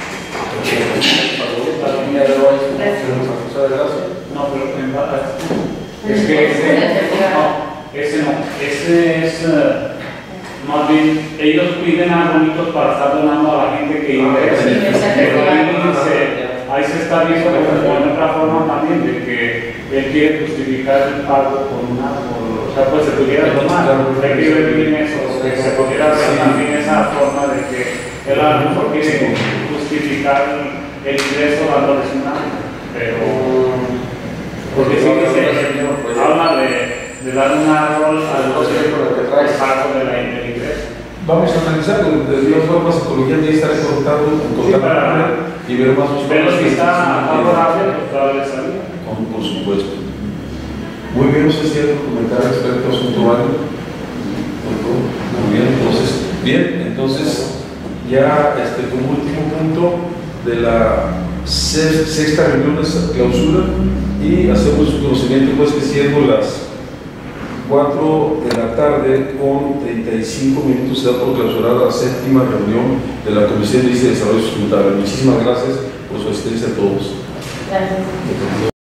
La línea de hoy, no, pero es que ese no, ese no, ese es uh, más bien, ellos piden arbolitos para estar donando a la gente que ingresa, pero ahí se está viendo como otra forma también de que él quiere justificar el pago por un árbol, o sea, pues se pudiera tomar, hay que ver bien eso, que se pudiera ver también esa forma de que él a lo mejor quiere justificar el ingreso dándoles un árbol, pero porque sí que se habla de, de dar un árbol al pago de la ingreso. Vamos a analizarlo, de todas formas, Ecología tiene que estar en contacto con Sí, para y ver más o pero si está favorable, pues darle salida. Por supuesto. Muy bien, no sé si hay algún comentario respecto al asunto válido. Muy bien, entonces, bien, entonces ya este, como último punto de la sexta reunión de clausura y hacemos su conocimiento pues que siendo las cuatro de la tarde con treinta y cinco minutos se da por clausurada la séptima reunión de la Comisión de Desarrollo Sustentable. Muchísimas gracias por su asistencia a todos. Gracias.